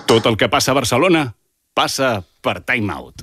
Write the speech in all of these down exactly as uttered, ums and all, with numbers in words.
Tot el que passa a Barcelona passa per Time Out.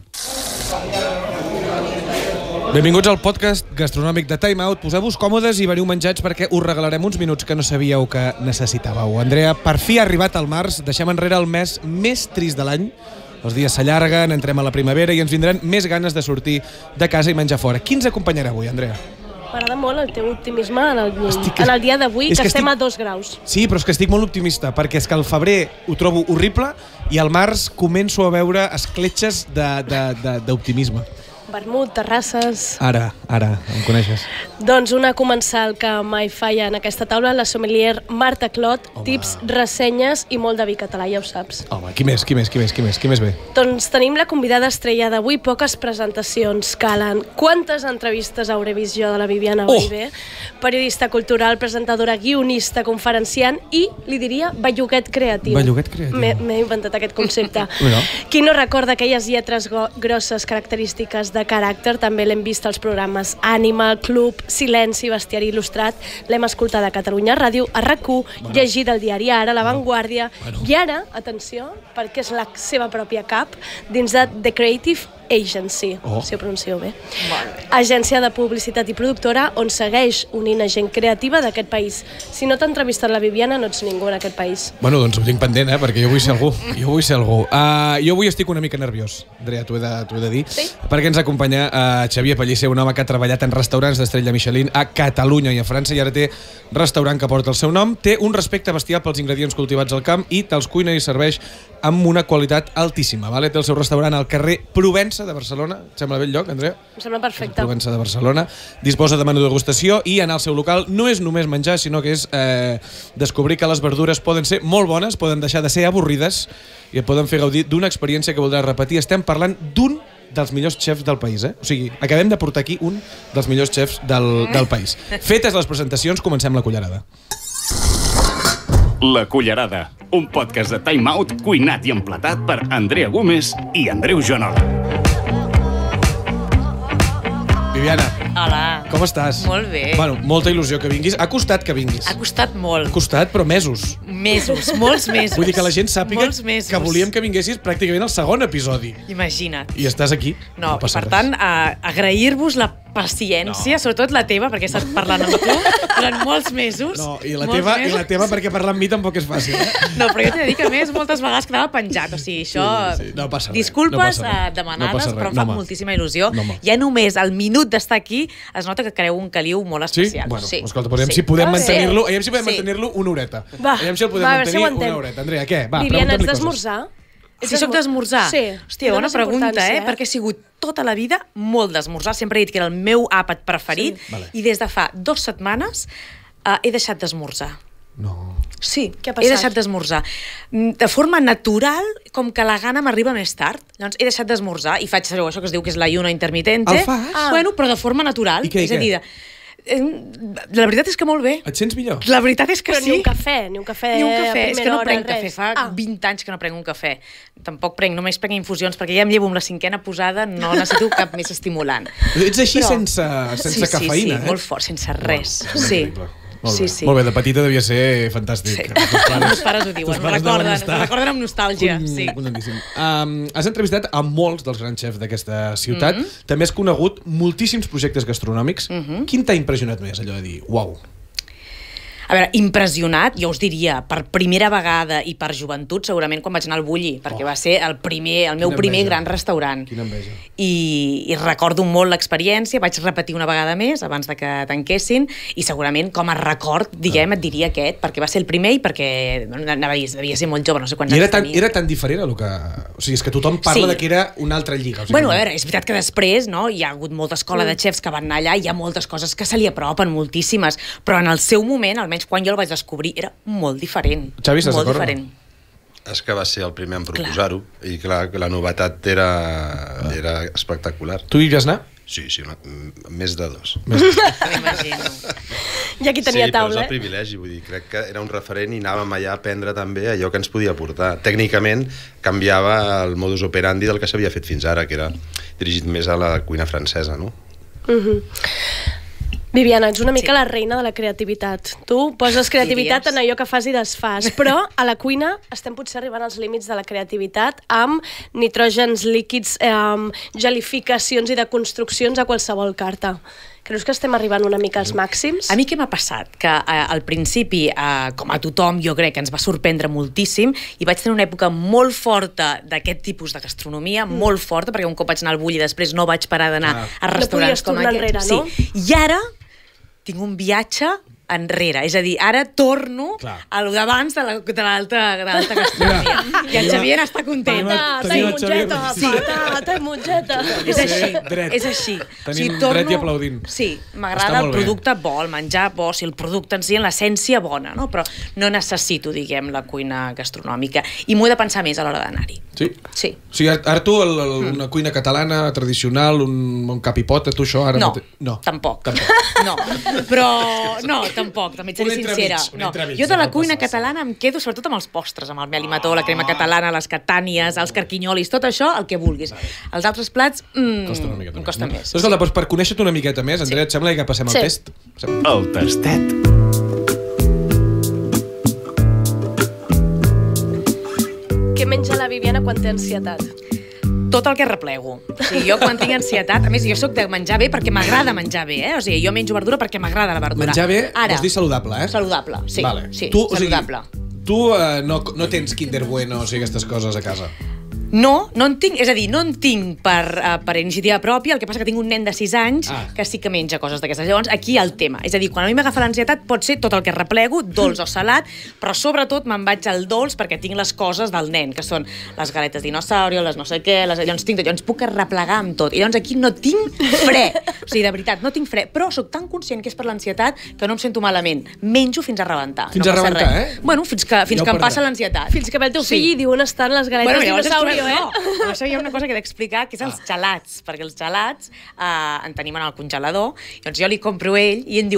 Benvinguts al podcast gastronòmic de Time Out. Poseu-vos còmodes i veniu menjats perquè us regalarem uns minuts que no sabíeu que necessitàveu. Andrea, per fi ha arribat el març, deixem enrere el mes més trist de l'any. Els dies s'allarguen, entrem a la primavera i ens vindran més ganes de sortir de casa i menjar fora. Qui ens acompanyarà avui, Andrea? M'agrada molt el teu optimisme en el, estic, en el dia d'avui, que, que estem estic... a dos graus. Sí, però és que estic molt optimista, perquè és que el febrer ho trobo horrible i al març començo a veure escletxes d'optimisme. Vermut, terrasses... Ara, ara, em coneixes. Doncs una comensal que mai falla en aquesta taula, la sommelier Marta Clot. Home. Tips, ressenyes i molt de vi català, ja ho saps. Home, qui més, qui més, qui més, qui més, qui més ve? Doncs tenim la convidada estrella d'avui, poques presentacions calen. Quantes entrevistes hauré vist jo de la Viviana oh. Ballbé? Periodista cultural, presentadora, guionista, conferenciant i, li diria, belluguet creatiu. Belluguet creatiu. M'he inventat aquest concepte. no. Qui no recorda aquelles lletres grosses característiques de caràcter, també l'hem vist als programes Animal, Club, Silenci, Bestiari Il·lustrat, l'hem escoltat a Catalunya Ràdio, a RAC u, bueno. Llegit al diari Ara, La Vanguardia, bueno. I ara, atenció, perquè és la seva pròpia cap, dins de The Creative Agency, oh. si ho pronuncio bé. Bueno. Agència de publicitat i productora on segueix unint a gent creativa d'aquest país. Si no t'ha entrevistat la Viviana, no ets ningú en aquest país. Bueno, doncs ho tinc pendent, eh? Perquè jo vull ser algú. Jo vull ser algú. Uh, jo avui estic una mica nerviós, Andrea, t'ho he, he de dir. Sí? Perquè ens acompanya uh, Xavier Pellicer, un home que ha treballat en restaurants d'estrella Michelin a Catalunya i a França i ara té restaurant que porta el seu nom. Té un respecte bestial pels ingredients cultivats al camp i te'ls cuina i serveix amb una qualitat altíssima. Vale? Té el seu restaurant al carrer Provença de Barcelona. Et sembla bé el lloc, Andrea? Em sembla perfecte. Provença de Barcelona. Disposa de menú de degustació i anar al seu local no és només menjar, sinó que és eh, descobrir que les verdures poden ser molt bones, poden deixar de ser avorrides i et poden fer gaudir d'una experiència que voldràs repetir. Estem parlant d'un dels millors xefs del país, eh? O sigui, acabem de portar aquí un dels millors xefs del, del país. Fetes les presentacions, comencem la cullerada. La Cullerada, un podcast de Time Out cuinat i emplatat per Andrea Gómez i Andreu Joanola. Viviana. Hola. Com estàs? Molt bé. Bueno, molta il·lusió que vinguis. Ha costat que vinguis. Ha costat molt. Ha costat, però mesos. Mesos, molts mesos. Vull dir que la gent sàpiga que volíem que vinguessis pràcticament al segon episodi. Imagina't. I estàs aquí. No, no passa i per res. tant, a, agrair-vos la paciència, no. sobretot la teva, perquè he estat parlant amb tu durant molts mesos. No, i la, teva, i la teva perquè parlar amb mi tampoc és fàcil. Eh? No, però jo t'he de dir que a més moltes vegades quedava penjat. O sigui, això... Sí, sí. No passa res. Disculpes no passa res. demanades, no passa res. però em fa no, moltíssima il·lusió. No, ja només al minut d'estar aquí es nota que creu un caliu molt especial. Sí? Bueno, sí. escolta, podem, sí. si podem Ah, mantenir-lo, sí. aviam si podem Sí. mantenir-lo una horeta. Va, aviam si el podem va, mantenir si una horeta. Andrea, què? Va, Viviana, ets pregunta'm-li d'esmorzar? Si soc d'esmorzar? Sí. Hòstia, bona pregunta, eh? eh? Perquè he sigut tota la vida molt d'esmorzar. Sempre he dit que era el meu àpat preferit. Sí. Vale. I des de fa dues setmanes uh, he deixat d'esmorzar. No. Sí, Què ha he passat? deixat d'esmorzar. De forma natural, com que la gana m'arriba més tard. Llavors he deixat d'esmorzar i faig, sabeu, això que es diu que és l'ayuno intermitente. El fas? Ah. Bueno, però de forma natural. I què, i és a dir, la veritat és que molt bé. Et sents millor? La veritat és que Però sí. ni un cafè, ni un cafè Ni un cafè, a és que primera no hora, prenc cafè, res. fa Ah. vint anys que no prenc un cafè. Tampoc prenc, només prenc infusions, perquè ja em llevo amb la cinquena posada, no necessito cap més estimulant. Ets així Però... sense, sense sí, cafeïna, sí, sí, eh? molt fort, sense res. Wow, sí. Molt bé. Sí, sí. Molt bé, de petita devia ser fantàstic. Sí. Els teus pares, Els pares ho diuen, els ho pares recorden, deuen estar ho recorden amb nostàlgia. con- Sí. contentíssim. Um, has entrevistat a molts dels grans xefs d'aquesta ciutat. Mm-hmm. També has conegut moltíssims projectes gastronòmics. Mm-hmm. Quin t'ha impressionat més, allò de dir, uau? A veure, impressionat, jo us diria, per primera vegada i per joventut, segurament quan vaig anar al Bulli, perquè Oh. va ser el primer, el meu Quina primer enveja. gran restaurant. Quina enveja. I, i recordo molt l'experiència, vaig repetir una vegada més abans de que tanquessin, i segurament com a record, diguem, et diria aquest, perquè va ser el primer i perquè bueno, anava a dir, devia ser molt jove, no sé quants I era anys tan, tenia. era tan diferent a lo que... O sigui, és que tothom parla Sí. de que era una altra lliga. O sigui, Bueno, a veure, és veritat que després no, hi ha hagut molta escola de xefs que van anar allà i hi ha moltes coses que se li apropen, moltíssimes, però en el seu moment, almenys quan jo el vaig descobrir, era molt diferent. Xavi, estàs molt d'acord? diferent. És que va ser el primer en proposar-ho i clar, que la novetat era, era espectacular. Tu hi vas anar? Sí, sí, una, més de dos. M'imagino. I aquí tenia sí, però és taula, el privilegi, vull dir, crec que era un referent i anàvem allà a aprendre també allò que ens podia aportar. Tècnicament canviava el modus operandi del que s'havia fet fins ara, que era dirigit més a la cuina francesa, no? Uh -huh. Viviana, ets una mica la reina de la creativitat. Tu poses creativitat en allò que fas i desfas, però a la cuina estem potser arribant als límits de la creativitat amb nitrògens líquids, eh, gelificacions i deconstruccions a qualsevol carta. Creus que estem arribant una mica als màxims? A mi què m'ha passat? Que eh, al principi, eh, com a tothom, jo crec que ens va sorprendre moltíssim i vaig tenir una època molt forta d'aquest tipus de gastronomia, mm. molt forta, perquè un cop vaig anar al Bull i després no vaig parar d'anar ah. a restaurants no com aquests. Enrere, no? Sí. I ara tinc un viatge enrere, és a dir, ara torno Clar. a lo d'abans de l'alta gastronomia. I el Xavier està content. Patata i mongeta, patata i mongeta. És així, és així. Tenim dret i aplaudint. Sí, m'agrada el producte bo, el menjar bo, si el producte en si, en l'essència bona, no? Però no necessito, diguem, la cuina gastronòmica. I m'ho he de pensar més a l'hora d'anar-hi. Sí? Sí. O sigui, ara tu, el, el, mm. una cuina catalana tradicional, un, un capipot, tu això ara... No, no, te... no. tampoc. tampoc. No, però... No, tampoc, també et seré sincera. No. Jo de la cuina catalana em quedo sobretot amb els postres, amb el mel i mató, la crema catalana, les catànies, els carquinyolis, tot això, el que vulguis. Els altres plats, mmm, costa una miqueta em costa més. més. Escolta, doncs per conèixer-te una miqueta més, Andrea, sí. et sembla que passem sí. al test? El tastet. Què menja la Viviana quan té ansietat? Tot el que replego. O sigui, jo quan tinc ansietat, a més, jo sóc de menjar bé perquè m'agrada menjar bé, eh? O sigui, jo menjo verdura perquè m'agrada la verdura. Menjar bé Ara, vols dir saludable, eh? Saludable, sí. Vale. sí tu, saludable. O sigui, tu uh, no, no tens Kinder Bueno o sigui, aquestes coses a casa? No, no en tinc, és a dir, no en tinc per, uh, per iniciativa pròpia, el que passa que tinc un nen de sis anys ah. que sí que menja coses d'aquestes. Llavors, aquí el tema. És a dir, quan a mi m'agafa l'ansietat pot ser tot el que replego, dolç o salat, però sobretot me'n vaig al dolç perquè tinc les coses del nen, que són les galetes dinosaurio, les no sé què, les... llavors tinc tot, llavors puc replegar amb tot. I llavors aquí no tinc fre. O sigui, de veritat, no tinc fre, però sóc tan conscient que és per l'ansietat que no em sento malament. Menjo fins a rebentar. Fins no a rebentar, res. eh? Bueno, fins que, fins que em passa l'ansietat. Fins que ve el teu fill sí. i diu on estan les galetes bueno, dinosaurio, eh? No, això hi ha una cosa que he d'explicar, que és els gelats, perquè els gelats eh, en tenim en el congelador, llavors jo li compro ell i em diu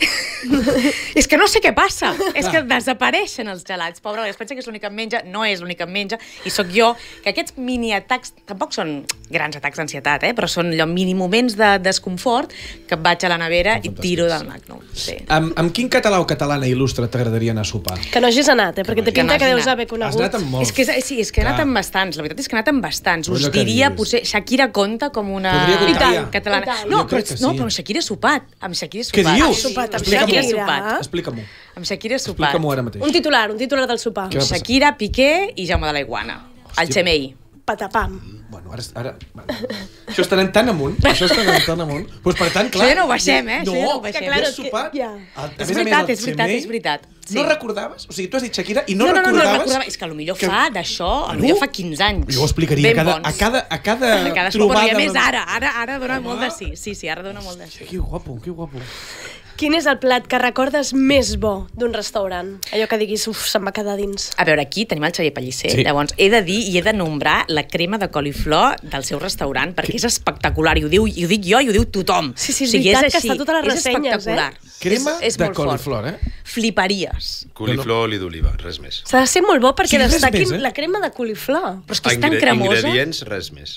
és que no sé què passa, és que desapareixen els gelats, pobre, es pensa que és l'únic que em menja, no és l'únic que em menja, i sóc jo, que aquests mini atacs, tampoc són grans atacs d'ansietat, eh, però són allò mini moments de desconfort que vaig a la nevera i tiro del Magnum. Sí. Amb, amb quin català o catalana il·lustre t'agradaria anar a sopar? Que no hagis anat, eh, perquè té pinta que, que deus haver conegut. Has anat amb molts. És que, sí, és que he anat amb bastants, la veritat és que he anat amb bastants. Us diria, potser, Shakira compta com una... Podria comptar, catalana. No, però, sí. no, però amb Shakira he sopat. Amb Shakira he sopat. Què dius? Sopat, amb Shakira he Shakira. sopat. Explica-m'ho. Amb Shakira he sopat. Explica-m'ho ara mateix. Un titular, un titular del sopar. Shakira, Piqué i Jaume de la Iguana. El Xemei. Patapam. Bueno, ara... ara això està anant tan amunt, això està anant tan amunt. Pues per tant, clar... Això ja no ho baixem, eh? No, ja no ho baixem. que clar, és sopat... Ja. És veritat, és veritat, és veritat. Sí. No recordaves? O sigui, tu has dit Shakira i no, no, no recordaves... No, no, recordava. És que potser que... fa d'això, potser fa quinze anys. Jo ho explicaria a cada, a cada, a cada, a cada trobada... Bueno, més ara, ara, ara dona Home. molt de sí. Sí, sí, ara dona molt de sí. Que guapo, que guapo. Quin és el plat que recordes més bo d'un restaurant? Allò que diguis, uf, se'm va quedar dins. A veure, aquí tenim el Xavier Pellicer. Sí. Llavors, he de dir i he de nombrar la crema de coliflor del seu restaurant, perquè és espectacular. I ho, diu, i ho dic jo i ho diu tothom. Sí, sí, és o sigui, veritat és que està totes les ressenyes, eh? Crema és, és de coliflor, eh? Fliparies. Coliflor, oli d'oliva, res més. S'ha de ser molt bo perquè sí, destaquin més, eh? la crema de coliflor. Però és que és tan cremosa. Ingredients, res més.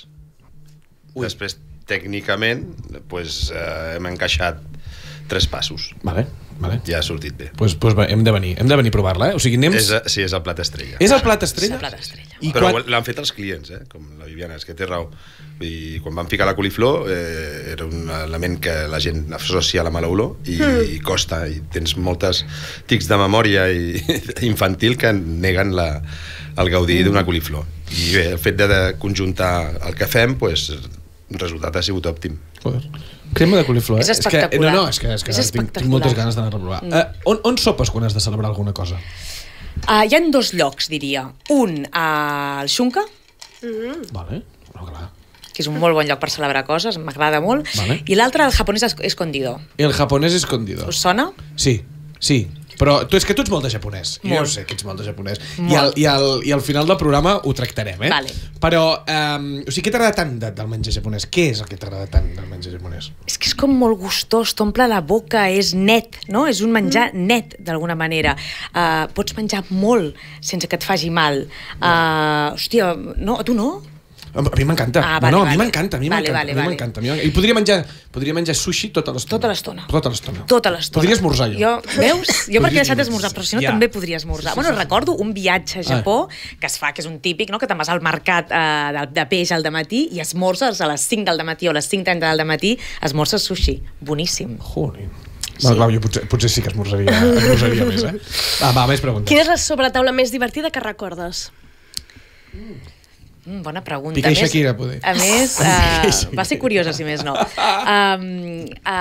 Ui. Després, tècnicament, pues, eh, hem encaixat tres passos. Vale, vale. Ja ha sortit bé. Pues, pues hem de venir, hem de venir a provar-la, eh? O sigui, anem... És, sí, és el plat estrella. És el plat estrella? És el plat estrella. I Però quan... l'han fet els clients, eh? Com la Viviana, és que té raó. I quan van ficar la coliflor eh, era un element que la gent associa a la mala olor i, mm. i costa, i tens moltes tics de memòria i, infantil que neguen la, el gaudir mm. d'una coliflor. I bé, el fet de, de conjuntar el que fem, pues, el resultat ha sigut òptim. Joder. Crema de coliflor, eh? És espectacular. És que, no, no, és que, és que és tinc, tinc moltes ganes d'anar a provar. Mm. Uh, on, on sopes quan has de celebrar alguna cosa? Uh, hi ha dos llocs, diria. Un al Xunca. Mm. Vale, no, clar. Que és un molt bon lloc per celebrar coses, m'agrada molt. Vale. I l'altre, el japonès escondido. El japonès escondido. Us sona? Sí, sí. Però tu, és que tu ets molt de japonès. Molt. Jo sé que ets molt de japonès. I al, i, al, I al final del programa ho tractarem, eh? Vale. Però, um, o sigui, què t'agrada tant de, del menjar japonès? Què és el que t'agrada tant del menjar japonès? És que és com molt gustós, t'omple la boca, és net, no? És un menjar mm. net, d'alguna manera. Uh, pots menjar molt sense que et faci mal. Uh, hòstia, no? A tu no? A mi m'encanta. Ah, vale, no, no, a vale. mi m'encanta, a mi Vale, m'encanta. vale, a mi vale. m'encanta. I podria menjar, podria menjar sushi tota l'estona. Tota l'estona. Tota l'estona. Tota l'estona. Podria esmorzar jo. jo veus? Jo perquè he deixat d'esmorzar, però si no Ja. també podria esmorzar. Bueno, recordo un viatge a Japó que es fa, que és un típic, no? Que te'n vas al mercat eh, de, de peix al dematí i esmorzes a les cinc del dematí o a les cinc trenta del dematí, esmorzes sushi. Boníssim. Jolín. No, clar, jo potser, potser sí que esmorzaria, esmorzaria més, eh? Va, va, més preguntes. Quina és la sobretaula més divertida que recordes? Mm, bona pregunta. Piqué i A més- Shakira, poder. A més, Piqué i uh, va ser curiosa, si més no. Um,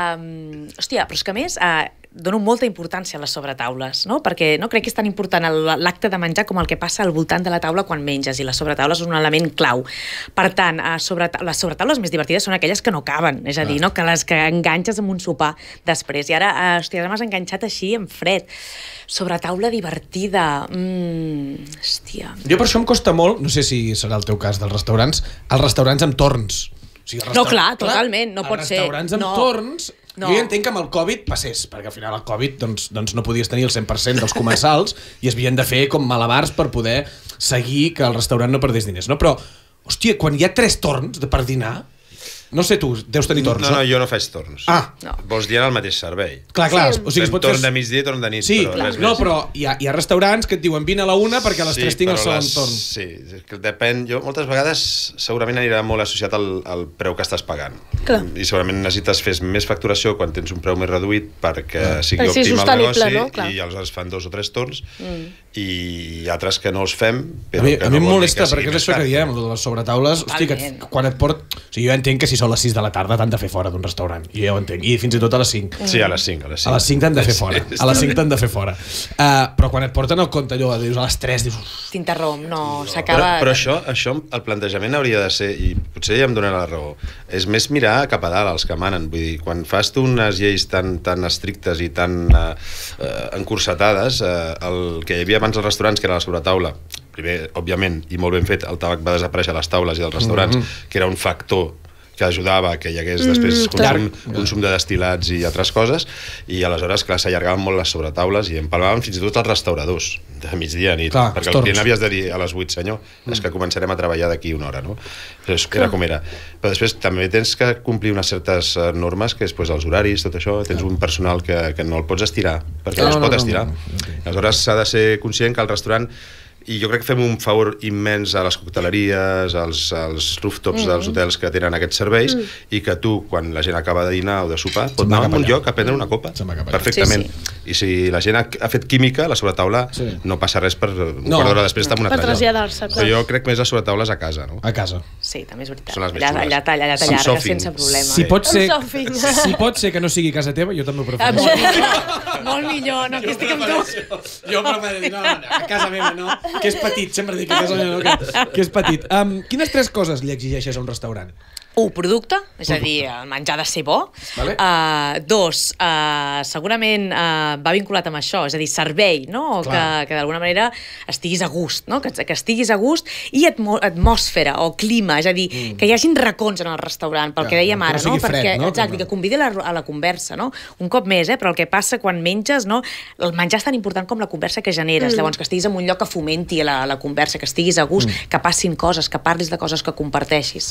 um, hòstia, però és que a més uh, dono molta importància a les sobretaules, no? Perquè no crec que és tan important el- l'acte de menjar com el que passa al voltant de la taula quan menges, i les sobretaules és un element clau. Per tant, uh, sobreta les sobretaules més divertides són aquelles que no caben, és a dir, no? Que les que enganxes amb un sopar després. I ara, uh, hòstia, ara m'has enganxat així en fred. Sobretaula divertida. Mm, hòstia. Jo per això em costa molt, no sé si serà el teu cas dels restaurants, els restaurants amb torns. O sigui, No, clar, totalment, no pot ser. Els restaurants amb No. torns... No. Jo ja entenc que amb el Covid passés, perquè al final el Covid doncs, doncs no podies tenir el cent per cent dels comensals i es havien de fer com malabars per poder seguir que el restaurant no perdés diners, no? Però, hòstia, quan hi ha tres torns de per dinar, no sé tu, deus tenir torns, No, no, jo no faig torns. Ah. No. Vols dir en el mateix servei. Clar, clar, Sí. o sigui, es pot torn fer... de migdia i torn de nit, Sí, però res no, més. però hi ha, hi ha restaurants que et diuen vine a la una perquè a les tres tinc el però segon les- torn. Sí, és que depèn. Jo moltes vegades segurament anirà molt associat al, al preu que estàs pagant. Clar. I segurament necessites fer més facturació quan tens un preu més reduït perquè sigui Per ser òptim el sostenible, negoci, no? Clar. i aleshores fan dos o tres torns mm. i altres que no els fem, A però mi, que a mi no em vol dir molesta, que sigui perquè és més això car. que diem, lo de les sobretaules, hosti, que et, Totalment. quan et port... O sigui, jo entenc que si són les sis de la tarda t'han de fer fora d'un restaurant, i jo ho entenc, i fins i tot a les cinc. Sí, a les cinc, a les cinc. A les cinc t'han de fer Sí, fora, sí, a les cinc t'han de fer fora. Uh, però quan et porten el compte allò, dius a les tres, dius... T'interromp, no, Però, s'acaba... però això, això, el plantejament hauria de ser, i potser ja em donarà la raó, és més mirar cap a dalt, els que manen. Vull dir, quan fas tu unes lleis tan, tan estrictes i tan uh, uh, encursetades, uh, el que hi havia abans als restaurants, que era la sobretaula, primer, òbviament, i molt ben fet, el tabac va desaparèixer a les taules i als restaurants, mm-hmm. que era un factor que ajudava que hi hagués després consum, consum de destil·lats i altres coses, i aleshores, clar, s'allargaven molt les sobretaules i empalmaven fins i tot els restauradors de migdia a nit, Clar, perquè els el client torns. havies de dir a les vuit, senyor, mm. és que començarem a treballar d'aquí una hora, no? Llavors, era com era. Però després també tens que complir unes certes uh, normes, que és pues, els horaris, tot això, tens un personal que, que no el pots estirar, perquè No, no, no es no, pot no, estirar. no, no, no. Aleshores s'ha de ser conscient que el restaurant, i jo crec que fem un favor immens a les cocteleries, als, als rooftops mm. dels hotels que tenen aquests serveis, mm. i que tu, quan la gent acaba de dinar o de sopar, pot Se'n va anar a cap un allà. lloc a prendre una copa, Se'n va cap allà. perfectament. Sí, I si la gent ha, ha fet química, la sobretaula Sí. no passa res per un No. quart d'hora després estar en un Per altre lloc. traslladar-se, clar. Però jo crec més les sobretaules a casa, no? A casa. Sí, també és veritat. Són les més allà, xules. allà, allà, allà Amb t'allargues sofing. sense problema. Si pot, ser, Amb sofing. si pot ser que no sigui casa teva, jo també ho Ah, prefereixo. molt millor, molt millor, no, que estic amb tu. Jo prefereixo dir, no, no, a casa meva no, que és petit, sempre dic que a casa meva no, que, que és petit. Um, quines tres coses li exigeixes a un restaurant? Un, producte, és a dir, el menjar ha de ser bo. Vale. Uh, dos, uh, segurament uh, va vinculat amb això, és a dir, servei, no? Que, Clar. que d'alguna manera estiguis a gust, no? Que, que estiguis a gust, i atmo atmosfera o clima, és a dir, mm. que hi hagin racons en el restaurant, pel Clar, que dèiem que no ara, sigui no? fred, Perquè, no? exacte, que convidi la, a la conversa, no? Un cop més, eh? Però el que passa quan menges, no? El menjar és tan important com la conversa que generes, mm. llavors que estiguis en un lloc que fomenti la, la conversa, que estiguis a gust, mm. que passin coses, que parlis de coses que comparteixis.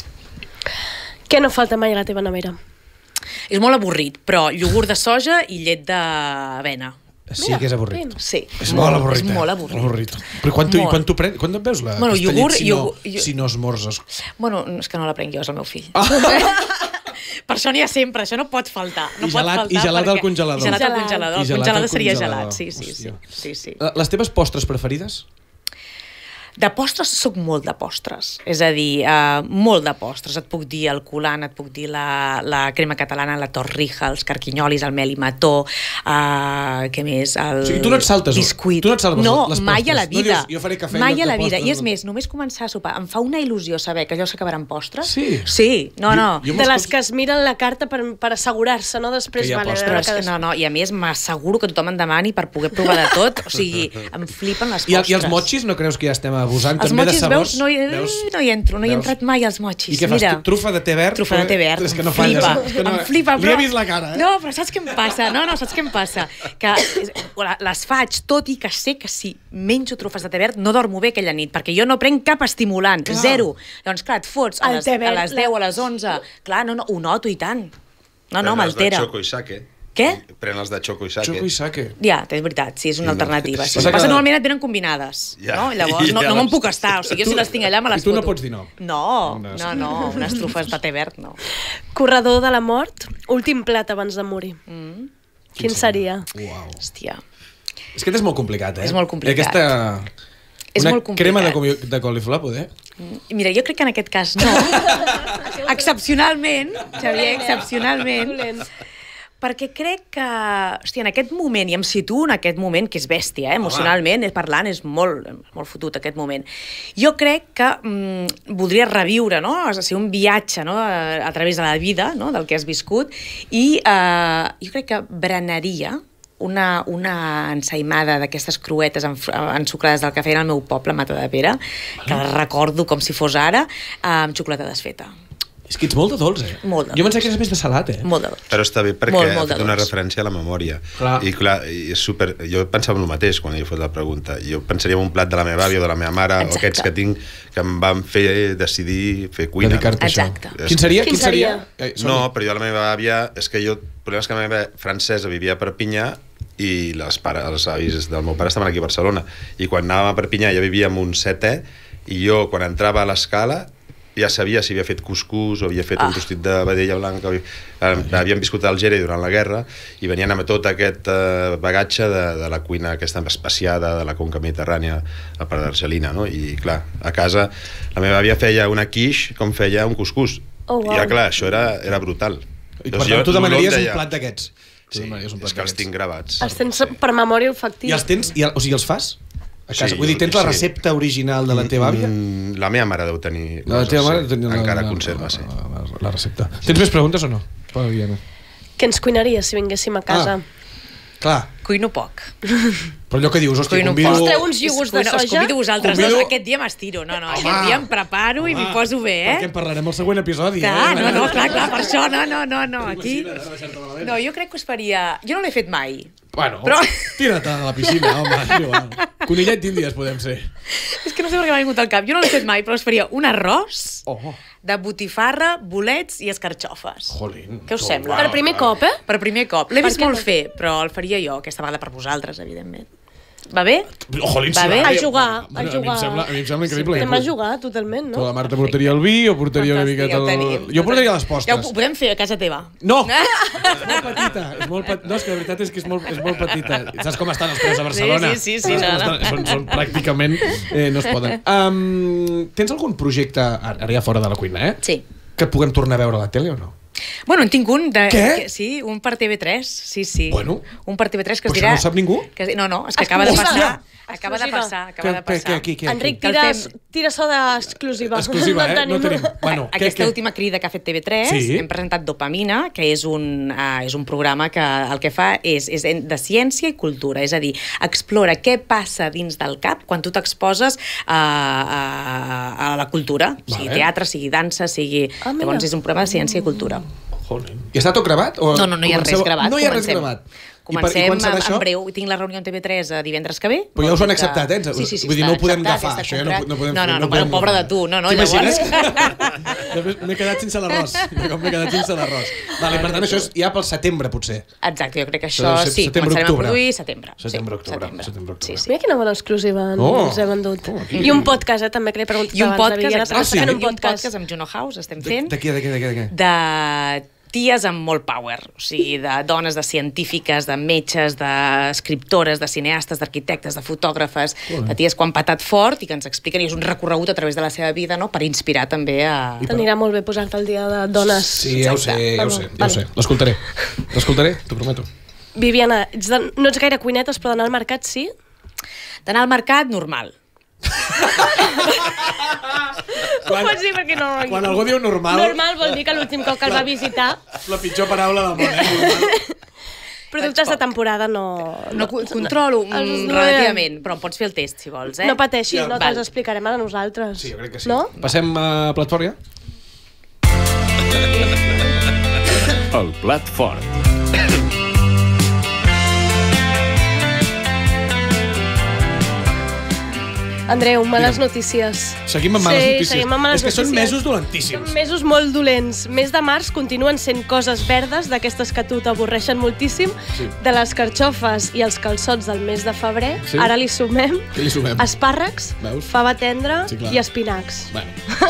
Què no falta mai a la teva nevera? És molt avorrit, però iogurt de soja i llet d'avena. Sí Mira, que és avorrit. mira. Sí, És molt avorrit, És eh? molt avorrit. avorrit. Però quan tu, i Molt. quan tu pren, quan et veus la, Bueno, aquesta iogurt- llet si no, iogurt- iogurt- si no esmorzes? Bueno, és que no la prenc jo, és el meu fill. Per això n'hi ha sempre, això no pot faltar. No I pot gelat- faltar i gelat al perquè- congelador. I gelat al Gelat. congelador. I El gelat al congelador seria congelador. gelat, sí, sí, sí. Hòstia. sí, sí. Eh, Les teves postres preferides? De postres, soc molt de postres. És a dir, uh, molt de postres. Et puc dir el coulant, et puc dir la, la crema catalana, la torrija, els carquinyolis, el mel i mató, uh, què més? El O sigui, tu no et saltes- biscuit. tu no et salves no, les mai a la postres. No vida. dius, jo faré cafè en mai lloc a de la vida. postres, I és no. més, només començar a sopar, em fa una il·lusió saber que allò s'acabarà en postres. Sí? Sí, no, no. Jo- jo De les que es miren la carta per, per assegurar-se, no? Després, Que hi ha vale, postres. Però veure és que, cadascú. no, no, i a més m'asseguro que tothom em demani per poder provar de tot, o sigui, em flipen les I, postres. I els motxis no creus que ja estem a abusant Els també de mochis, sabors. veus? No hi, Veus? no hi entro, no hi he Veus? entrat mai als mochis. I què fas? Mira. Trufa de té verd? Trufa de té verd. És que no em falles. flipa, És que no... em flipa. Li he vist la cara, eh? No, però saps què em passa? No, no, saps què em passa? Que les faig, tot i que sé que si menjo trufes de té verd no dormo bé aquella nit, perquè jo no prenc cap estimulant, clar. Zero. Doncs clar, et fots a les, a les deu, a les onze. Clar, no, no, ho noto i tant. No, no, m'altera. Xoco i sake. Què? Pren els de xoco i sake. Xoco i sake. Ja, és veritat, sí, és una I no- alternativa. Sí. Passa Passa que- normalment et venen combinades, Ja. no? Llavors no, Ja no me'n les- puc estar, o sigui, jo si les tinc allà me les I tu no foto. pots dir no? No, no, no, unes trufes de té verd, no. Corredor de la mort, últim plat abans de morir. Mm. Quin seria? Uau. Hòstia. És que és molt complicat, eh? És molt complicat. Aquesta... És Una molt complicat. crema de, comi- de coliflor, poder? Mira, jo crec que en aquest cas no. Excepcionalment, Xavier, excepcionalment. Perquè crec que, hòstia, en aquest moment, i em situo en aquest moment, que és bèstia, eh? Emocionalment, és parlant, és molt, molt fotut aquest moment. Jo crec que mm, voldria reviure, no? És a dir, un viatge, no? a, a través de la vida, no? Del que has viscut, i eh, jo crec que berenaria una, una ensaïmada d'aquestes cruetes ensucrades del que feien al meu poble, Matadepera, que la recordo com si fos ara, amb xocolata desfeta. És que ets molt de dolç, eh? Molt de Jo pensava que eres més de salat, eh? Molt de dolç. Però està bé perquè Molt, ha molt de fet una dolç. referència a la memòria. Clar. I clar, i és super... jo pensava en el mateix quan he fet la pregunta. Jo pensaria en un plat de la meva àvia o de la meva mare, Exacte. o aquests que tinc, que em van fer decidir fer cuina. Dedicar-te a això. Exacte. Quin seria? Quin Quin seria? seria? Eh, No, però jo la meva àvia... És que jo... El problema és que la meva francesa vivia a Perpinyà i les pares, els avis del meu pare estaven aquí a Barcelona. I quan anàvem a Perpinyà ja vivia en un setè i jo, quan entrava a l'escala, ja sabia si havia fet cuscús o havia fet ah. un rostit de vedella blanca. Havíem viscut a Algèria durant la guerra i venien amb tot aquest uh, bagatge de, de la cuina aquesta espaciada de la conca mediterrània, a part d'Argelina, no? I clar, a casa la meva àvia feia una quiche com feia un cuscús. Oh, wow. I ja, clar, això era, era brutal. I per tant, tu demanaries deia, un plat d'aquests? Tu Sí, demanaries un plat és que els d'aquests. tinc gravats. Els tens per memòria olfactiva. I els tens? I el, o sigui, els fas? A casa. Sí, Vull dir, tens la sí. recepta original de la teva àvia? Mm, la meva mare deu tenir La coses, teva mare sí. tenia la, Encara la, conserva, sí. la, la, la, la recepta. Tens més preguntes o no? Todavía no. Què ens cuinaries si vinguéssim a casa? Ah. Clar, Cuino poc. però allò que dius, hòstia, Cuino convido... poc. Us treu uns iogurts de Us soja? convido vosaltres Convido- dos. Aquest dia m'estiro. No, no, aquest dia em preparo i m'hi poso bé, eh? Perquè en parlarem al següent episodi. Clar, eh? no, no, clar, clar, per això, no, no, no, no, aquí... No, jo crec que us faria... Jo no l'he fet mai. Bueno, Però- tira't a la piscina, home. Igual. Conillet d'Índies podem ser. És que no sé per què m'ha vingut al cap. Jo no l'he fet mai, però us faria un arròs Oh, de botifarra, bolets i escarxofes. jolín. Què us sembla? Per primer cop, eh? Per primer cop. L'he Per vist què molt no? fer, però el faria jo, aquesta vegada per vosaltres, evidentment. Va bé? Oh, jolín, Va sí, bé? va A bé. jugar, a Bueno, jugar. A mi em sembla, a mi em sembla increïble. Anem a jugar, totalment, Tu, no? la Marta portaria el vi o portaria una Fantàstic, miqueta... ja ho el- tenim. Jo portaria les Ja ho postres. podem fer a casa teva. No! És molt petita. És molt pet... No, és que la veritat és que és molt, és molt petita. Saps com estan els preus a Barcelona? Sí, sí, sí, sí, Saps com no, no. estan? Són, són pràcticament... Eh, no es poden. Um, tens algun projecte, ara ja fora de la cuina, eh? Sí. Que et puguem tornar a veure a la tele o no? Bueno, en tinc un de... Què? Que, sí, un per T V tres, sí, sí. Bueno. Un per T V tres que es Però dirà... això no ho sap ningú? Que, es- no, no, és que acaba de Exclusiva. passar. Acaba de Exclusiva. passar, acaba de Què, passar. què, què, què? Enric, Que el tira, fem- tira so d'exclusiva. Exclusiva, eh? No tenim. Bueno, què, Aquesta què? última crida que ha fet T V tres, Sí. hem presentat Dopamina, que és un, uh, és un programa que el que fa és, és de ciència i cultura, és a dir, explora què passa dins del cap quan tu t'exposes a, a, a la cultura, sigui Vale. teatre, sigui dansa, sigui... Ah, mira. Llavors és un programa de ciència i cultura. Jolín. I està tot gravat? O No, no, no hi ha res comenceu- gravat. No hi ha res comencem. gravat. I per- Comencem i quan serà en, això? en breu. Tinc la reunió amb T V tres a divendres que ve. Però ja us ho han Vol dir que- acceptat, eh? Sí, sí, sí, Vull dir, està no ho podem acceptat, agafar, està això ja no, comprat. no podem No, no, fer- no, podem bueno, pobre de agafar. tu, no, no, T'imagines? llavors... Després m'he quedat sense l'arròs. De com m'he quedat sense l'arròs. Vale, per tant, això és ja pel setembre, potser. Exacte, jo crec que Això això deu ser sí, setembre, començarem octubre. a produir setembre. Setembre, sí, octubre, setembre. setembre, octubre. Sí, sí. Mira quina bona exclusiva Oh. ens he vendut. Oh, aquí. I un podcast, eh, també, que l'he preguntat I un abans. podcast, Viviana, exacte. Ah, sí? fent un I un podcast. podcast amb Juno House estem De, fent de què, de què, de què? De què? de ties amb molt power, o sigui, de dones, de científiques, de metges, d'escriptores, de cineastes, d'arquitectes, de fotògrafes, de ties que ho han patat fort i que ens expliquen, i és un recorregut a través de la seva vida, no?, per inspirar també a... T'anirà molt bé posar-te el dia de dones. Sí, ja ho sé, Exacte. ja ho sé, ja ho sé. L'escoltaré. L'escoltaré, t'ho prometo. Viviana, ets de, no ets gaire cuinetes, però d'anar al mercat sí? D'anar al mercat, normal. Ho pots dir perquè no... Quan algú diu normal... Normal vol dir que l'últim cop que el va visitar... La pitjor paraula del món, eh? Normal. Productes de temporada no... No controlo relativament, però pots fer el test, si vols, eh? No pateixis, no te'ls explicarem ara nosaltres. Sí, jo crec que sí. No? Passem a plat fort, ja? El plat fort. Andreu, males notícies. Seguim amb males sí, notícies. Seguim amb males És que notícies. són mesos dolentíssims. Són mesos molt dolents. Mes de març continuen sent coses verdes, d'aquestes que a tu t'avorreixen moltíssim, Sí. de les carxofes i els calçots del mes de febrer. Sí. Ara li sumem, Què li sumem? espàrrecs, Veus? fava tendra Sí, clar. i espinacs. Bueno,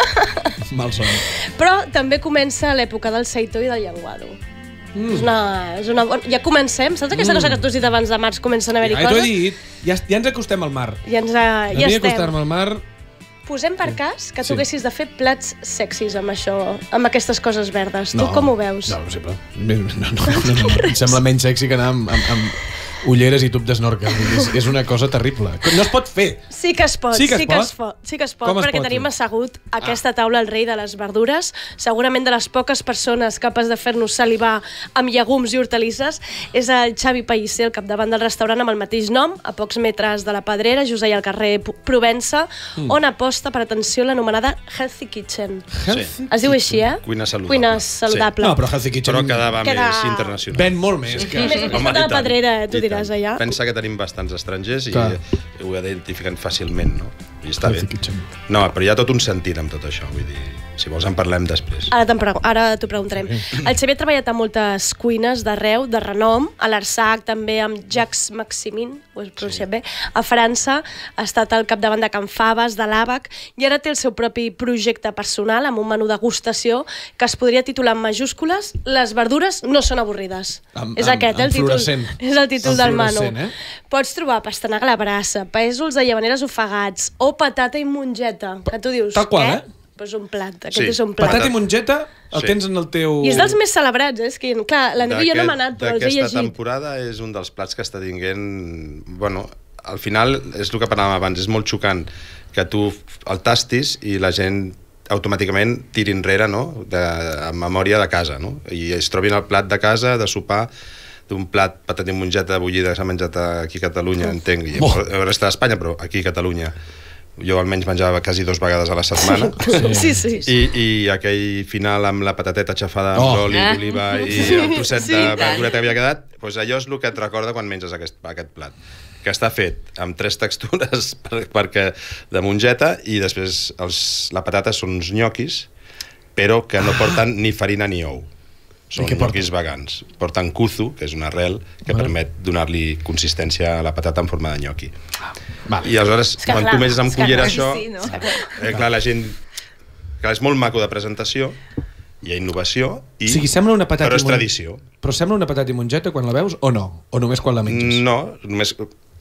mal son. Però també comença l'època del seitó i del llenguado. Mm. És una, és una bona... Ja comencem, saps aquesta mm. cosa que tu has dit abans de març comencen a haver-hi Ja t'ho he coses? dit, ja, ja ens acostem al mar. Ja, ens, ja A mi estem. acostar-me al mar... Posem per cas que tu Sí. haguessis de fer plats sexis amb això, amb aquestes coses verdes. No. Tu com ho veus? No, no sé, però... No, no, no, no, no. Em sembla menys sexy que anar amb, amb, amb ulleres i tub d'esnorca. És, és una cosa terrible. No es pot fer. Sí que es pot, Sí que es sí que pot? es pot, sí que es pot Com es perquè pot tenim fer? assegut a aquesta taula el rei de les verdures, segurament de les poques persones capaç de fer-nos salivar amb llegums i hortalisses, és el Xavi Pellicer, al capdavant del restaurant amb el mateix nom, a pocs metres de la Pedrera, just allà al carrer P- Provença, mm. on aposta per atenció l'anomenada Healthy Kitchen. Sí. Es diu així, eh? Cuina saludable. Cuina saludable. No, però Healthy Kitchen Però quedava Queda- més internacional. ven molt més. Que... Més Home, costat de i la tant, Pedrera, eh, tu i diràs tant. allà. Pensa que tenim bastants estrangers i Clar. ho identifiquen fàcilment, no? I està bé. Healthy Kitchen. No, però hi ha tot un sentit amb tot això, vull dir, si vols en parlem després. Ara te'n pregu- ara t'ho preguntarem. El Xavier ha treballat a moltes cuines d'arreu, de renom, a l'Arsac, també amb Jacques Maximin, ho he pronunciat bé, a França, ha estat al capdavant de Can Faves, de l'Àbac, i ara té el seu propi projecte personal amb un menú degustació que es podria titular en majúscules Les verdures no són avorrides. Amb- és amb- aquest, eh, amb el títol. fluorescent. És el títol Amb del menú. fluorescent, eh? Pots trobar pastanaga a la brasa, pèsols de llavaneres ofegats o patata i mongeta, que tu dius, Tal qual, què? eh? Pues un plat, aquest Sí. és un plat. Patat i mongeta el Sí. tens en el teu... I és dels més celebrats, eh? És que, clar, l'Andreu jo no m'ha anat, però els he D'aquesta llegit. temporada és un dels plats que està tinguent... Bueno, al final és el que parlàvem abans, és molt xocant que tu el tastis i la gent automàticament tiri enrere, no?, de, en memòria de casa, no? I es trobin el plat de casa, de sopar, d'un plat patat i mongeta bullida que s'ha menjat aquí a Catalunya, entenc, i Oh. a la resta d'Espanya, però aquí a Catalunya jo almenys menjava quasi dos vegades a la setmana. Sí, sí. sí. I, i aquell final amb la patateta xafada amb Oh. l'oli Ah. d'oliva i el trosset Sí, de i tant. verdura que havia quedat, doncs allò és el que et recorda quan menges aquest, aquest plat, que està fet amb tres textures per, perquè de mongeta i després els, la patata són uns nyoquis però que no porten ni farina ni ou. Són què porten? nyoquis vegans. Porten kuzu, que és una arrel que Vale. permet donar-li consistència a la patata en forma de nyoqui. Vale. I aleshores, És que quan clar, tu menges amb és que cullera clar, això, sí, no? eh, clar, la gent... Clar, és molt maco de presentació, hi ha innovació, i, O sigui, sembla una patata però és i mon- tradició. Però sembla una patata i mongeta quan la veus o no? O només quan la menges? No, només...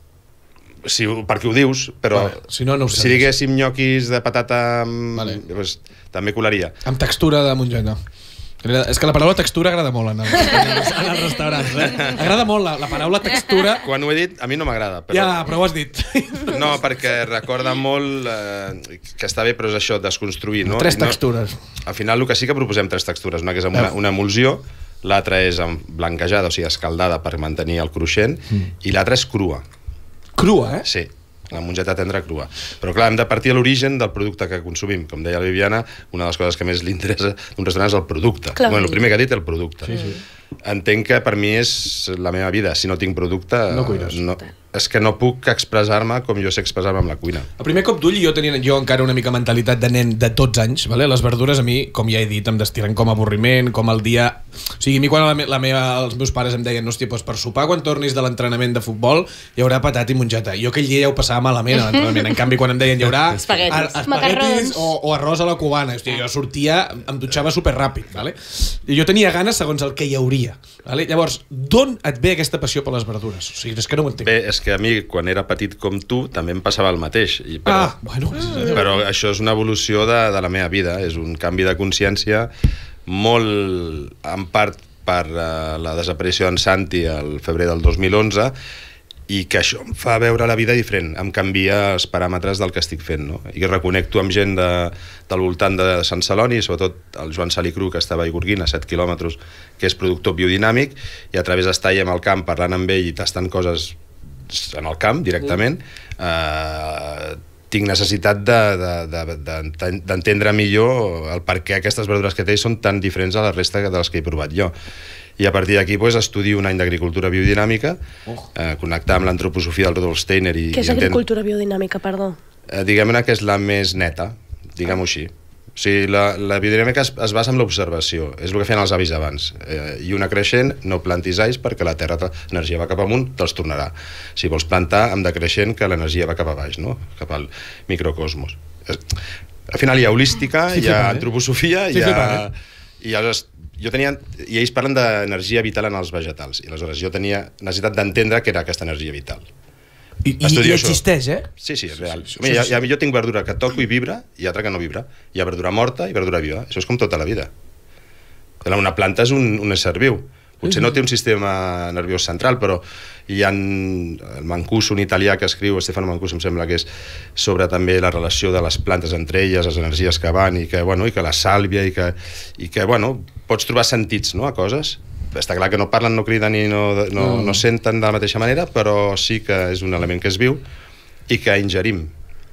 Si, perquè ho dius, però Vale, si no, no ho si sabies. diguéssim nyoquis de patata amb... Vale. Pues, també colaria. Amb textura de mongeta. És que la paraula textura agrada molt en els, en els, en els restaurants. Eh? Agrada molt la, la paraula textura. Quan ho he dit, a mi no m'agrada. Però... Ja, però ho has dit. No, perquè recorda molt eh, que està bé, però és això, desconstruir. No? Tres I no, textures. Al final el que sí que proposem tres textures, una que és amb una, una emulsió, l'altra és amb blanquejada, o sigui, escaldada per mantenir el cruixent, mm. i l'altra és crua. Crua, eh? Sí, la mongeta tendra crua. Però clar, hem de partir a l'origen del producte que consumim. Com deia la Viviana, una de les coses que més li interessa d'un restaurant és el producte. Clar. Bueno, el primer que ha dit, el producte. Sí, sí. Entenc que per mi és la meva vida. Si no tinc producte... No cuines. No, és que no puc expressar-me com jo sé expressar-me amb la cuina. El primer cop d'ull jo tenia jo encara una mica mentalitat de nen de dotze anys, vale? Les verdures a mi, com ja he dit, em destilen com a avorriment, com el dia... O sigui, a mi quan la, me la meva, els meus pares em deien hòstia, doncs per sopar quan tornis de l'entrenament de futbol hi haurà patata i mongeta. Jo aquell dia ja ho passava malament a l'entrenament. En canvi, quan em deien hi haurà Espaguetis. ar- espaguetis Macarrons. o, o arròs a la cubana, hòstia, jo sortia, em dutxava superràpid, vale? I jo tenia ganes segons el que hi hauria. Vale? Llavors, d'on et ve aquesta passió per les verdures? O sigui, és que no ho entenc. Bé, és que a mi, quan era petit com tu, també em passava el mateix. I, però, Ah, bueno, però això és una evolució de, de la meva vida. És un canvi de consciència molt, en part, per uh, la desaparició d'en Santi al febrer del dos mil onze, i que això em fa veure la vida diferent, em canvia els paràmetres del que estic fent, no? I reconnecto amb gent de, del voltant de Sant Celoni, sobretot el Joan Salicru, que estava a Igorguín, a set quilòmetres, que és productor biodinàmic, i a través d'estar allà al camp parlant amb ell i tastant coses en el camp directament, eh, tinc necessitat d'entendre millor el per què aquestes verdures que té són tan diferents a la resta de les que he provat jo. I a partir d'aquí pues, estudio un any d'agricultura biodinàmica, oh. eh, connectar amb l'antroposofia del Rudolf Steiner. I, què és agricultura biodinàmica, perdó? Eh, Diguem-ne que és la més neta, diguem-ho així. O sigui, la, la biodinàmica es, es basa en l'observació, és el que feien els avis abans. Eh, I una creixent, no plantis alls perquè la terra, l'energia va cap amunt, te'ls tornarà. Si vols plantar, amb decreixent, que l'energia va cap a baix, no? Cap al microcosmos. Al final hi ha holística, sí, hi ha antroposofia, sí, hi ha... I aleshores, jo tenia, i ells parlen d'energia vital en els vegetals, i aleshores jo tenia necessitat d'entendre què era aquesta energia vital. I, i, i existeix, eh? Sí, sí, és real. Sí, sí, sí, sí. Jo, jo tinc verdura que toco i vibra i altra que no vibra. Hi ha verdura morta i verdura viva. Això és com tota la vida. Una planta és un, un ésser viu. Potser no té un sistema nerviós central, però hi ha el Mancuso, un italià que escriu, Stefano Mancuso, em sembla que és sobre també la relació de les plantes entre elles, les energies que van, i que, bueno, i que la sàlvia, i que, i que bueno, pots trobar sentits, no?, a coses. Està clar que no parlen, no criden i no, no, no senten de la mateixa manera, però sí que és un element que es viu i que ingerim.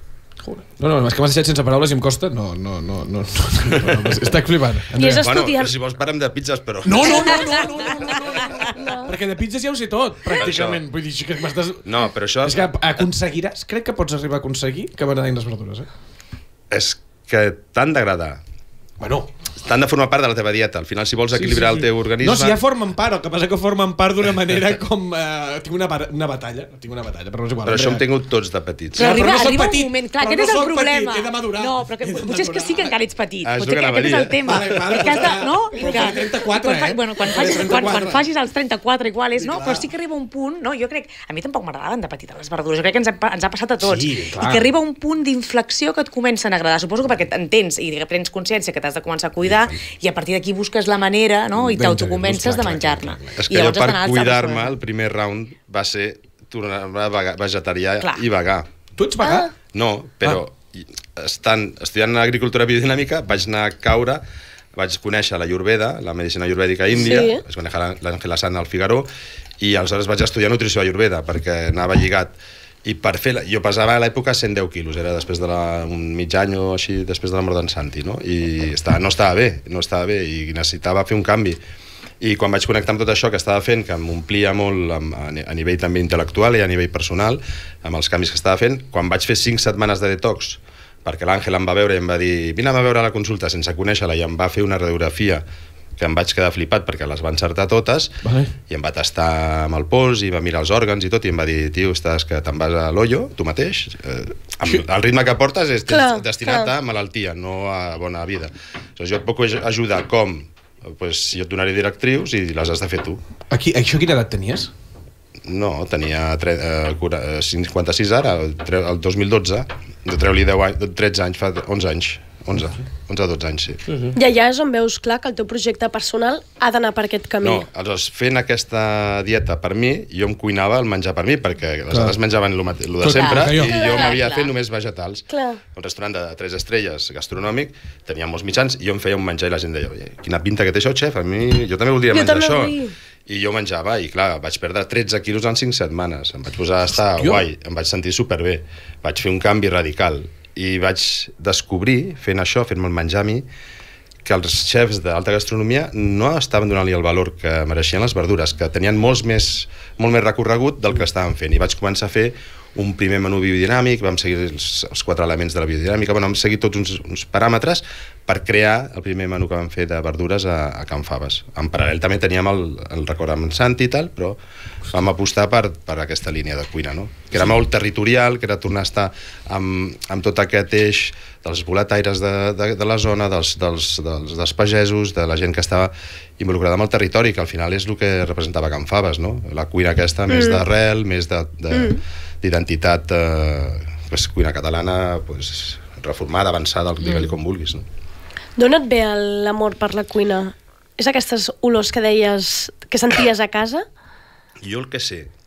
No, no, és que m'has deixat sense paraules i em costa. No, no, no, no, no, no estic flipant. I és estudiant... Bueno, si vols parlem de pizzas, però... No, no, no, no, no, no, no, no. Perquè de pizzas ja ho sé tot, pràcticament. Vull dir, que m'estàs... No, però això... És que aconseguiràs, crec que pots arribar a aconseguir que m'agradin les verdures, eh? És que t'han d'agradar. Bueno... T'han de formar part de la teva dieta. Al final, si vols equilibrar sí, sí, sí. el teu organisme... No, si ja formen part, el que passa que formen part d'una manera com... Uh, tinc una, una batalla, tinc una batalla, però no és igual. Però això hem tingut tots de petits. Però, ja, arriba, però no arriba petit, un moment, clar, aquest no és el problema. Petit, he de madurar. No, però que, potser és que sí que encara ets petit. Ah, potser que aquest és el tema. Vale, vale, que has de, no? Però que, trenta-quatre, quan, eh? Bueno, quan facis, quan, quan facis els trenta-quatre igual és, no? Però sí que arriba un punt, no? Jo crec... A mi tampoc m'agradaven de petita les verdures. Jo crec que ens ha, ens ha passat a tots. Sí, I que arriba un punt d'inflexió que et comencen a agradar. Suposo que perquè entens i prens consciència que t'has de començar a cuidar i a partir d'aquí busques la manera, no? I t'autoconvences de menjar-ne. És que jo per cuidar-me el primer round va ser tornar vegetarià i vegà. Tu ets vegà? No, però estant, estudiant agricultura biodinàmica vaig anar a caure, vaig conèixer la Ayurveda, la medicina ayurvèdica índia, vaig conèixer l'Àngela Sana al Figaro, i aleshores vaig estudiar nutrició ayurveda perquè anava lligat. I per fer... Jo pesava a l'època cent deu quilos, era després de la, un mig any o així, després de la mort d'en Santi, no? I estava, no estava bé, no estava bé, i necessitava fer un canvi. I quan vaig connectar amb tot això que estava fent, que m'omplia molt amb, a nivell també intel·lectual i a nivell personal, amb els canvis que estava fent, quan vaig fer cinc setmanes de detox, perquè l'Àngel em va veure i em va dir vine a veure la consulta sense conèixer-la, i em va fer una radiografia que em vaig quedar flipat perquè les va encertar totes, vale. I em va tastar amb el pols i va mirar els òrgans i tot, i em va dir, tio, estàs que te'n vas a l'ollo, tu mateix, eh, amb el ritme que portes és clar, destinat clar. a malaltia, no a bona vida. Llavors, jo et puc ajudar com? Pues, jo et donaré directrius i les has de fer tu. Aquí, això quina edat tenies? No, tenia cinquanta-sis ara, el dos mil dotze, de treu-li tretze anys, fa onze anys. onze, onze dotze anys, sí. Uh-huh. I allà és on veus clar que el teu projecte personal ha d'anar per aquest camí. No, aleshores, fent aquesta dieta per mi, jo em cuinava el menjar per mi, perquè les altres menjaven el de sempre, i jo m'havia fet només vegetals. Clar. Un restaurant de tres estrelles gastronòmic, tenia molts mitjans, i jo em feia un menjar i la gent deia, quina pinta que té això, xef, a mi, jo també voldria menjar això. I jo menjava, i clar, vaig perdre tretze quilos en cinc setmanes, em vaig posar a estar guai, em vaig sentir superbé, vaig fer un canvi radical. I vaig descobrir, fent això, fent-me el menjar a mi, que els xefs d'alta gastronomia no estaven donant-li el valor que mereixien les verdures, que tenien molts més, molt més recorregut del que estaven fent. I vaig començar a fer un primer menú biodinàmic, vam seguir els, els quatre elements de la biodinàmica, bueno, vam seguir tots uns, uns paràmetres per crear el primer menú que vam fer de verdures a, a Can Faves. En paral·lel també teníem el, el record amb Santi i tal, però vam apostar per, per aquesta línia de cuina, no? Que era molt territorial, que era tornar a estar amb, amb tot aquest eix dels boletaires de, de, de la zona, dels, dels, dels, dels pagesos, de la gent que estava involucrada amb el territori, que al final és el que representava Can Faves, no? La cuina aquesta mm. més d'arrel, més de, de, mm. d'identitat, eh, pues, cuina catalana, pues, reformada, avançada, digue-li com vulguis, no? D'on et ve l'amor per la cuina? És aquestes olors que deies que senties a casa? Jo el que sé,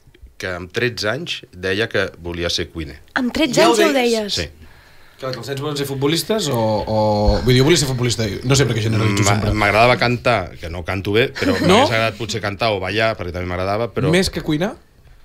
que amb tretze anys deia que volia ser cuiner. Amb tretze anys ja ho deies? Sí. Clar, que els nens volen ser futbolistes o, o... Vull dir, jo volia ser futbolista, no sé per què generalitzo sempre. M'agradava cantar, que no canto bé, però no? m'hagués agradat potser cantar o ballar, perquè també m'agradava, però... Més que cuinar?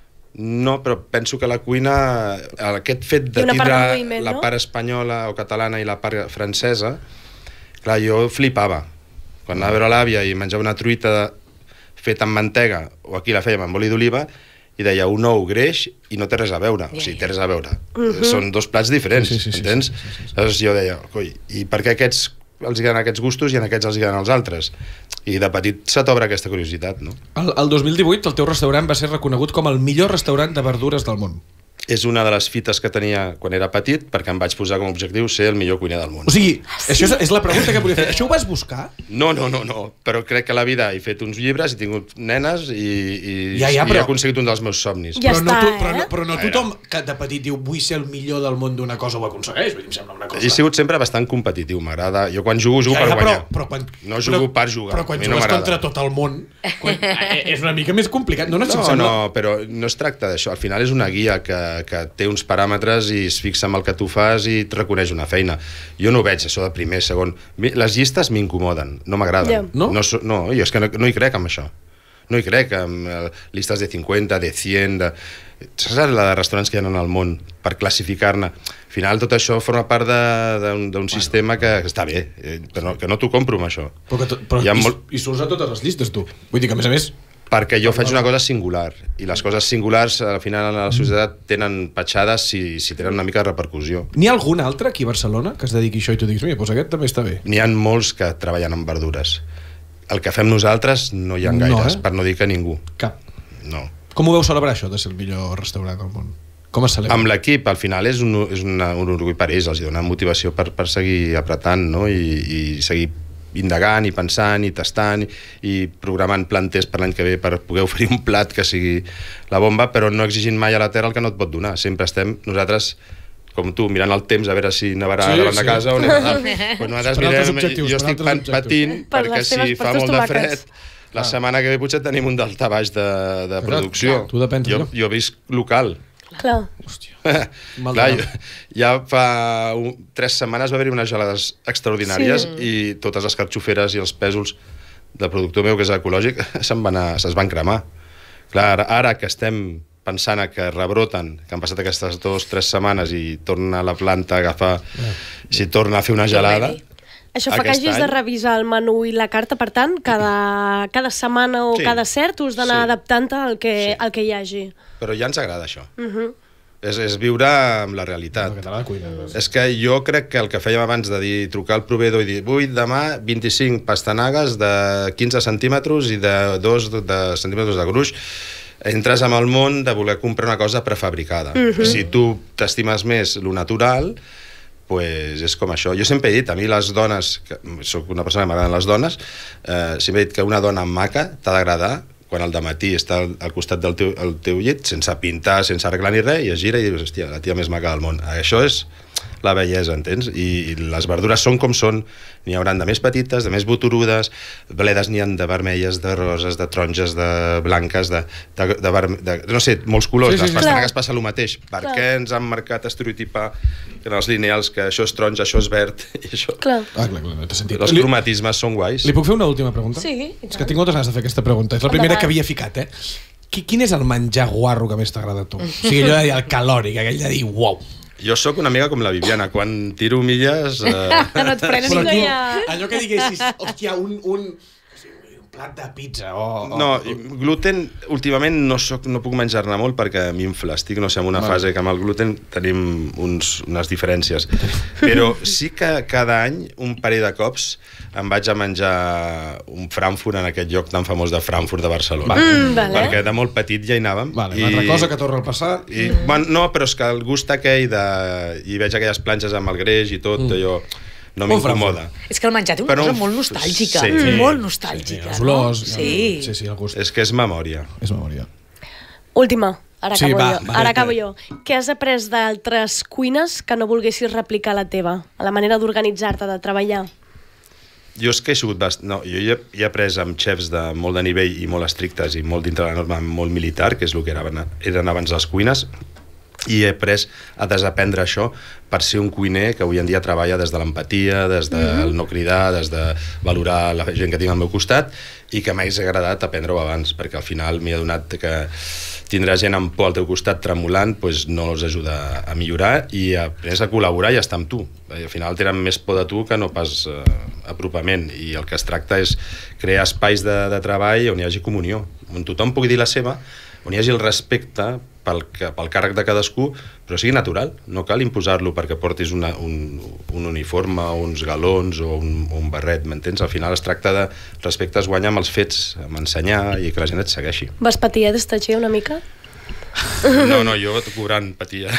No, però penso que la cuina, aquest fet de tindre la part espanyola o catalana i la part francesa, clar, jo flipava. Quan anava a veure l'àvia i menjava una truita feta amb mantega, o aquí la fèiem amb oli d'oliva, i deia un ou greix i no té res a veure. O sigui, té res a veure. Uh-huh. Són dos plats diferents, sí, sí, sí, entens? Sí, sí, sí, sí. Llavors jo deia, coi, i per què aquests els agraden aquests gustos i en aquests els agraden els altres? I de petit se t'obre aquesta curiositat, no? El, el dos mil divuit el teu restaurant va ser reconegut com el millor restaurant de verdures del món. És una de les fites que tenia quan era petit, perquè em vaig posar com a objectiu ser el millor cuiner del món. O sigui, això és, és la pregunta que volia fer. Això ho vas buscar? No, no, no, no. Però crec que a la vida he fet uns llibres, he tingut nenes i, i, ja, ja, i però... he aconseguit un dels meus somnis. Ja però, està, no tu, eh? però, no, però no tothom que de petit diu vull ser el millor del món d'una cosa ho aconsegueix. Vull dir, em sembla una cosa... He sigut sempre bastant competitiu, m'agrada. Jo quan jugo, jugo ja, ja, per guanyar. Però, però quan, no jugo però, per jugar. Però quan jugues no contra tot el món, quan, és una mica més complicat. No, no, no, sembla... no, però no es tracta d'això. Al final és una guia que, que té uns paràmetres i es fixa amb el que tu fas i et reconeix una feina. Jo no ho veig, això de primer, segon... Les llistes m'incomoden, no m'agraden. Yeah. No? No, no, jo és que no, no hi crec amb això. No hi crec amb eh, llistes de cinquanta, de cent... De... Saps la de restaurants que hi ha al món per classificar-ne? Al final tot això forma part d'un bueno. sistema que està bé, eh, però no, que no t'ho compro amb això. Però, que to, però i, molt... i surts a totes les llistes, tu. Vull dir que, a més a més... Perquè jo faig una cosa singular, i les coses singulars al final a la societat tenen petjades si, si tenen una mica de repercussió. N'hi ha algun altre aquí a Barcelona que es dediqui a això i tu diguis, mira, doncs aquest també està bé? N'hi ha molts que treballen amb verdures. El que fem nosaltres no hi ha gaires, no, eh? Per no dir que ningú. Cap? No. Com ho veu celebrar això de ser el millor restaurant del món? Com es celebra? Amb l'equip, al final és un, és una, un orgull per ells, els dona motivació per, per seguir apretant, no? I, i seguir indagant i pensant i tastant i, i programant planters per l'any que ve per poder oferir un plat que sigui la bomba, però no exigint mai a la terra el que no et pot donar. Sempre estem nosaltres, com tu, mirant el temps a veure si nevarà sí, davant sí. de casa o nevarà. Pues nosaltres mirem, jo estic patint per perquè si fa molt de fred la ah. setmana que ve potser tenim un daltabaix de, de producció. Tu depens, jo, jo visc local. Clar. Hòstia. Clar, jo, ja fa un, tres setmanes va haver-hi unes gelades extraordinàries sí. i totes les carxoferes i els pèsols del productor meu, que és ecològic, se'n van, a, se'n van cremar. Clar, ara, ara que estem pensant que rebroten, que han passat aquestes dues o tres setmanes i torna a la planta a agafar, yeah. si torna a fer una gelada... Això fa que hagis any... de revisar el menú i la carta, per tant, cada, cada setmana o sí. cada cert us d'anar sí. adaptant al que, sí. al que hi hagi. Però ja ens agrada això. Uh -huh. és, és viure amb la realitat. El català de cuina. És que jo crec que el que fèiem abans de dir, trucar al proveïdor i dir vull demà vint-i-cinc pastanagues de quinze centímetres i de dos de centímetres de gruix, entres amb el món de voler comprar una cosa prefabricada. Uh -huh. Si tu t'estimes més lo natural, pues és com això. Jo sempre he dit, a mi les dones, que soc una persona que m'agraden les dones, eh, sempre he dit que una dona maca t'ha d'agradar quan al dematí està al costat del teu, el teu llit, sense pintar, sense arreglar ni res, i es gira i dius, hòstia, la tia més maca del món. Això és la bellesa, entens? I, i les verdures són com són, n'hi hauran de més petites, de més boturudes, bledes n'hi han de vermelles, de roses, de taronges, de blanques, de, de, de, de, de no sé, molts colors. Sí, sí, les pastanagues passa el mateix. Per clar. Què ens han marcat estereotipar en els lineals que això és taronja, això és verd i això... Clar. Ah, clar, clar, no t'he sentit. Els cromatismes són guais. Li puc fer una última pregunta? Sí. És que tinc moltes ganes de fer aquesta pregunta. És la primera que havia ficat, eh? Quin és el menjar guarro que més t'agrada a tu? O sigui, allò de dir el calòric, aquell de dir uau. Jo sóc una mica com la Viviana, quan tiro milles... Eh... no et prenen ningú ja... Allò que diguessis, hòstia, un... un... plat de pizza o... o... No, gluten, últimament no, soc, no puc menjar-ne molt perquè m'infla. Estic, no sé, en una vale. fase que amb el gluten tenim uns, unes diferències. Però sí que cada any, un parell de cops, em vaig a menjar un Frankfurt en aquest lloc tan famós de Frankfurt de Barcelona. Mm, vale. Perquè de molt petit ja hi anàvem. Vale, i... Una altra cosa que torna al passat. I, mm. bueno, no, però és que el gust aquell de... I veig aquelles planxes amb el greix i tot, mm. allò... no m'incomoda. És que el menjar té una cosa molt nostàlgica, sí, sí. molt nostàlgica. Sí, els olors, no? sí. sí, sí, el gust. És que és memòria. És memòria. Última, ara sí, acabo va, jo. Va, ara va, acabo jo. Què has après d'altres cuines que no volguessis replicar a la teva? A la manera d'organitzar-te, de treballar? Jo és que he sigut bast... no, jo he, he après amb xefs de molt de nivell i molt estrictes i molt dintre de la norma molt militar, que és el que eren, eren abans les cuines, i he après a desaprendre això per ser un cuiner que avui en dia treballa des de l'empatia, des del no cridar, des de valorar la gent que tinc al meu costat, i que m'hagués agradat aprendre-ho abans, perquè al final m'he adonat que tindrà gent amb por al teu costat tremolant, doncs no els ajuda a millorar, i aprens a col·laborar i a estar amb tu. Al final tenen més por de tu que no pas eh, apropament, i el que es tracta és crear espais de, de treball on hi hagi comunió, on tothom pugui dir la seva, on hi hagi el respecte pel, pel càrrec de cadascú, però sigui natural. No cal imposar-lo perquè portis una, un, un uniforme, uns galons o un, un barret, m'entens? Al final es tracta de respecte es guanya amb els fets, amb ensenyar i que la gent et segueixi. Vas patir eh, d'estatger una mica? No, no, jo cobrant patia.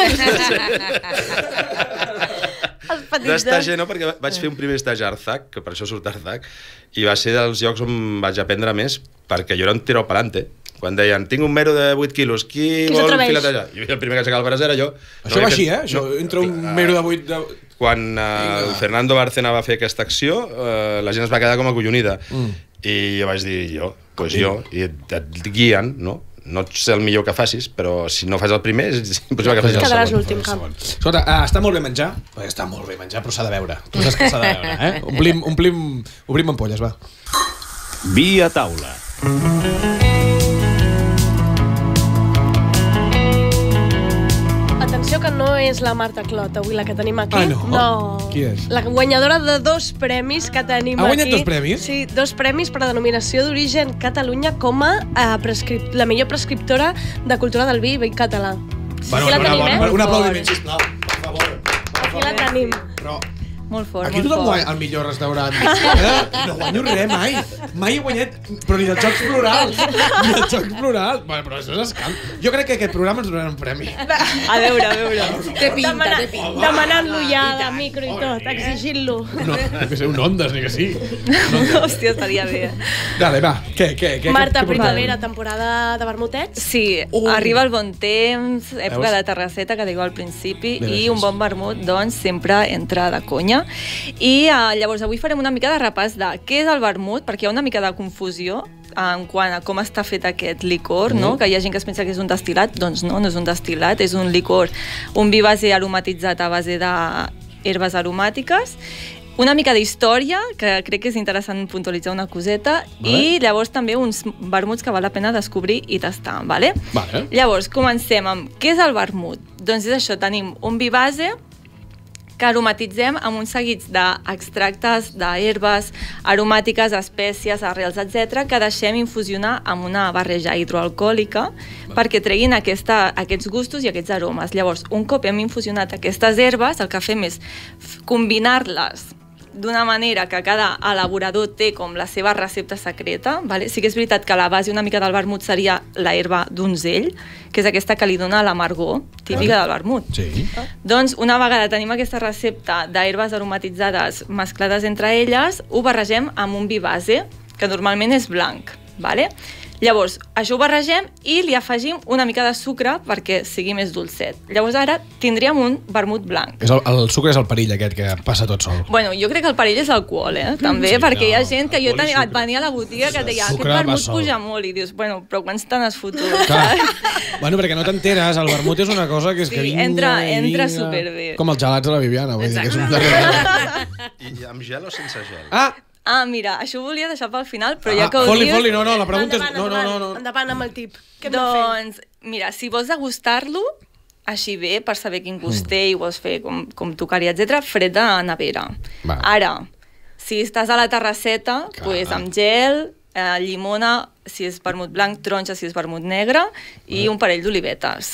D'estatger no, perquè vaig fer un primer estatge a Arzac, que per això surt Arzac, i va ser dels llocs on vaig aprendre més, perquè jo era un tiro pelante. Quan deien, tinc un mero de vuit quilos, qui, qui vol filetejar? I el primer que aixecava el braç era jo. Això no va així, eh? Això, no, entre un uh, mero de vuit... De... Quan uh, el Fernando Bárcena va fer aquesta acció, uh, la gent es va quedar com acollonida. Mm. I jo vaig dir, jo, doncs pues jo, i et, et guien, no? No sé el millor que facis, però si no fas el primer, és impossible que facis el segon. Quedaràs l'últim camp. Escolta, uh, està molt bé menjar, està molt bé menjar, però s'ha de veure. Tu saps que s'ha de veure, eh? Omplim, omplim, obrim ampolles, va. Vi a taula. Atenció que no és la Marta Clot, avui la que tenim aquí. Ah, no? No. Qui és? La guanyadora de dos premis que tenim aquí. Ha guanyat dos premis? Sí, dos premis per a denominació d'origen Catalunya com a eh, prescrip... la millor prescriptora de cultura del vi i vi català. Bueno, aquí la una, tenim, bona, eh? un aplaudiment, sisplau, per favor. Per Aquí la tenim. Però... Molt fort, aquí molt tothom fort. guanya el millor restaurant. Eh? No guanyo res mai. Mai he guanyat, però ni dels Jocs Florals. Ni dels Jocs Florals. Bueno, però això és escant. Jo crec que aquest programa ens donaran un premi. A veure, a veure. Té pinta, Demana, té pinta. Demanant-lo ja de micro i tot, exigint-lo. No, que ser un Ondas, ni que sí. Hòstia, estaria bé. Dale, va. Què, què, què? Marta, què primavera, temporada de vermutets. Sí, Uh. arriba el bon temps, època Veus? de terrasseta, que diu al principi, Bé, i bé, un sí. bon vermut, doncs, sempre entra de conya. I uh, llavors avui farem una mica de repàs de què és el vermut, perquè hi ha una mica de confusió en quant a com està fet aquest licor, no? Que hi ha gent que es pensa que és un destil·lat, doncs no, no és un destil·lat, és un licor, un vi base aromatitzat a base d'herbes aromàtiques, una mica d'història, que crec que és interessant puntualitzar una coseta, vale. I llavors també uns vermuts que val la pena descobrir i tastar, vale? Vale. Llavors, comencem amb què és el vermut? Doncs és això, tenim un vi base que aromatitzem amb uns seguits d'extractes d'herbes aromàtiques, espècies, arrels, etcètera, que deixem infusionar amb una barreja hidroalcohòlica perquè treguin aquesta, aquests gustos i aquests aromes. Llavors, un cop hem infusionat aquestes herbes, el que fem és combinar-les d'una manera que cada elaborador té com la seva recepta secreta. Vale? Sí que és veritat que la base una mica del vermut seria la herba donzell, que és aquesta que li dona l'amargor típica del vermut. Sí. Doncs una vegada tenim aquesta recepta d'herbes aromatitzades mesclades entre elles, ho barregem amb un vi base, que normalment és blanc. Vale? Llavors, això ho barregem i li afegim una mica de sucre perquè sigui més dolcet. Llavors ara tindríem un vermut blanc. És el, el sucre és el perill aquest que passa tot sol. Bueno, jo crec que el perill és l'alcohol, eh? També, Sí, perquè no, hi ha gent que jo alcohol i tenia, sucre. venia a la botiga que deia Sucre aquest va vermut sol. puja molt i dius, bueno, però quants te n'has fotut? Clar. Bueno, perquè no t'enteres, el vermut és una cosa que és que Sí, vinga, entra- i entra vinga. superbé. Com els gelats de la Viviana, vull dir que és un darrere. I amb gel o sense gel? Ah, Ah, mira, això ho volia deixar pel final, però ah, ja que ho foli, dius... foli, no, no, la pregunta és... Endavant, No, no, no, endavant, no. endavant amb el tip. Què hem de fer? Doncs, mira, si vols degustar-lo, així bé, per saber quin gust té i vols fer com, com tocaria, etcètera, fred de nevera. Va. Ara, si estàs a la terrasseta, Clar. pues, amb gel, eh, llimona, si és vermut blanc, taronja si és vermut negre, i un parell d'olivetes.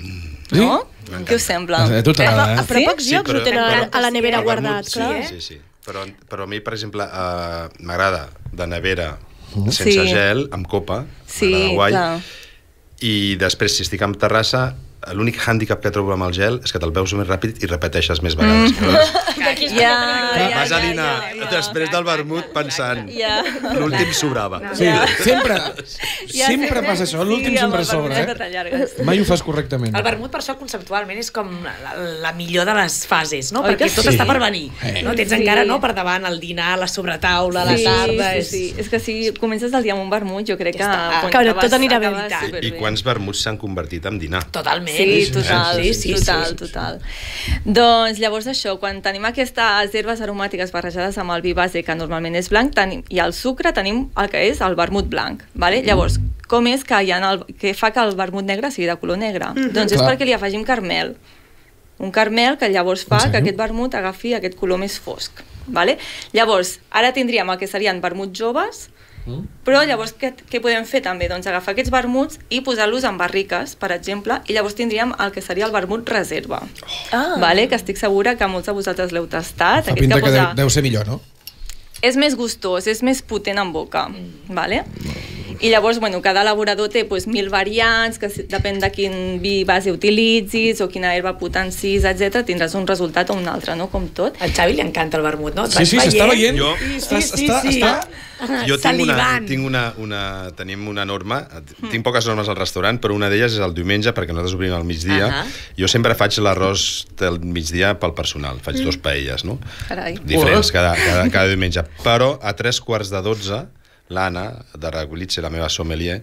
Sí? No? Què us sembla? A tu t'agrada, eh? Però pocs Sí, llocs però- ho tenen però- a la nevera El guardat, vermut, clar. Sí, sí, sí. Però, però a mi, per exemple, uh, m'agrada de nevera sense Sí. gel, amb copa, Sí, m'agrada guai. clar. I després, si estic en terrassa, l'únic hàndicap que trobo amb el gel és que te'l beus més ràpid i repeteixes més vegades. Ja, ja, Vas a ja, dinar ja, ja. després del vermut pensant Ja. l'últim sobrava. Sí, sempre, Ja sempre sé. passa això, l'últim Sí, amb sempre el sobra, vermut eh? t'allargues. Mai ho fas correctament. El vermut, per això, conceptualment, és com la, la millor de les fases, no? Oi Perquè que tot sí? està per venir. Eh. No? Tens Sí. encara no, per davant el dinar, la sobretaula, la Sí, tarda... sí, és- sí. És que si comences el dia amb un vermut, jo crec que... Ja està. quan Que acabes- tot anirà bé. acabes I superbé. I quants vermuts s'han convertit en dinar? Totalment. Sí, total, Sí, sí, total, sí, sí. total. Doncs llavors això, quan tenim aquestes herbes aromàtiques barrejades amb el vi base, que normalment és blanc, tenim, i el sucre tenim el que és el vermut blanc. Vale? Llavors, com és que, hi ha el, que fa que el vermut negre sigui de color negre? Mm-hmm. Doncs és Clar. perquè li afegim carmel. Un carmel que llavors En fa sèrio? que aquest vermut agafi aquest color més fosc. Vale? Llavors, ara tindríem el que serien vermuts joves, però llavors què, què podem fer també? Doncs agafar aquests vermuts i posar-los en barriques, per exemple, i llavors tindríem el que seria el vermut reserva. Ah. Vale? Que estic segura que molts de vosaltres l'heu tastat. Fa Aquest pinta que posa- deu, deu ser millor, no? És més gustós, és més potent en boca. Vale? I llavors, bueno, cada elaborador té doncs, mil variants, que si- depèn de quin vi base utilitzis o quina herba potencis, etcètera, tindràs un resultat o un altre, no? Com tot. Al Xavi li encanta el vermut, no? Et Sí, vaig sí, s'està veient. Jo- Sí, Està, sí, sí, està, sí. està... Jo tinc una, Salivant. tinc una, una, tenim una norma, tinc poques normes al restaurant, però una d'elles és el diumenge, perquè nosaltres obrim al migdia. Ahà. Jo sempre faig l'arròs del migdia pel personal, faig dos paelles, no? Carai. Diferents cada, cada, cada diumenge. Però a tres quarts de dotze, l'Anna, de Regulitze, la meva sommelier,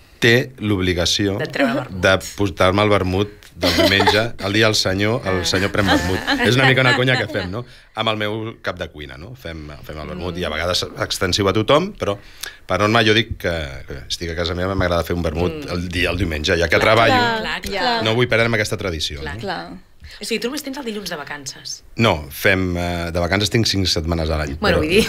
té l'obligació De treure vermut. de portar-me el vermut del diumenge, el dia del senyor, el senyor pren vermut. És una mica una conya que fem, no? Amb el meu cap de cuina, no? Fem, fem el vermut i a vegades extensiu a tothom, però per norma jo dic que, que estic a casa meva, m'agrada fer un vermut el dia, el diumenge, ja que treballo, Clar, clar. no vull perdre'm aquesta tradició. Clar. No? Clar. O sigui, tu només tens el dilluns de vacances. No, fem... Eh, de vacances tinc cinc setmanes a l'any. Bueno, però... vull dir...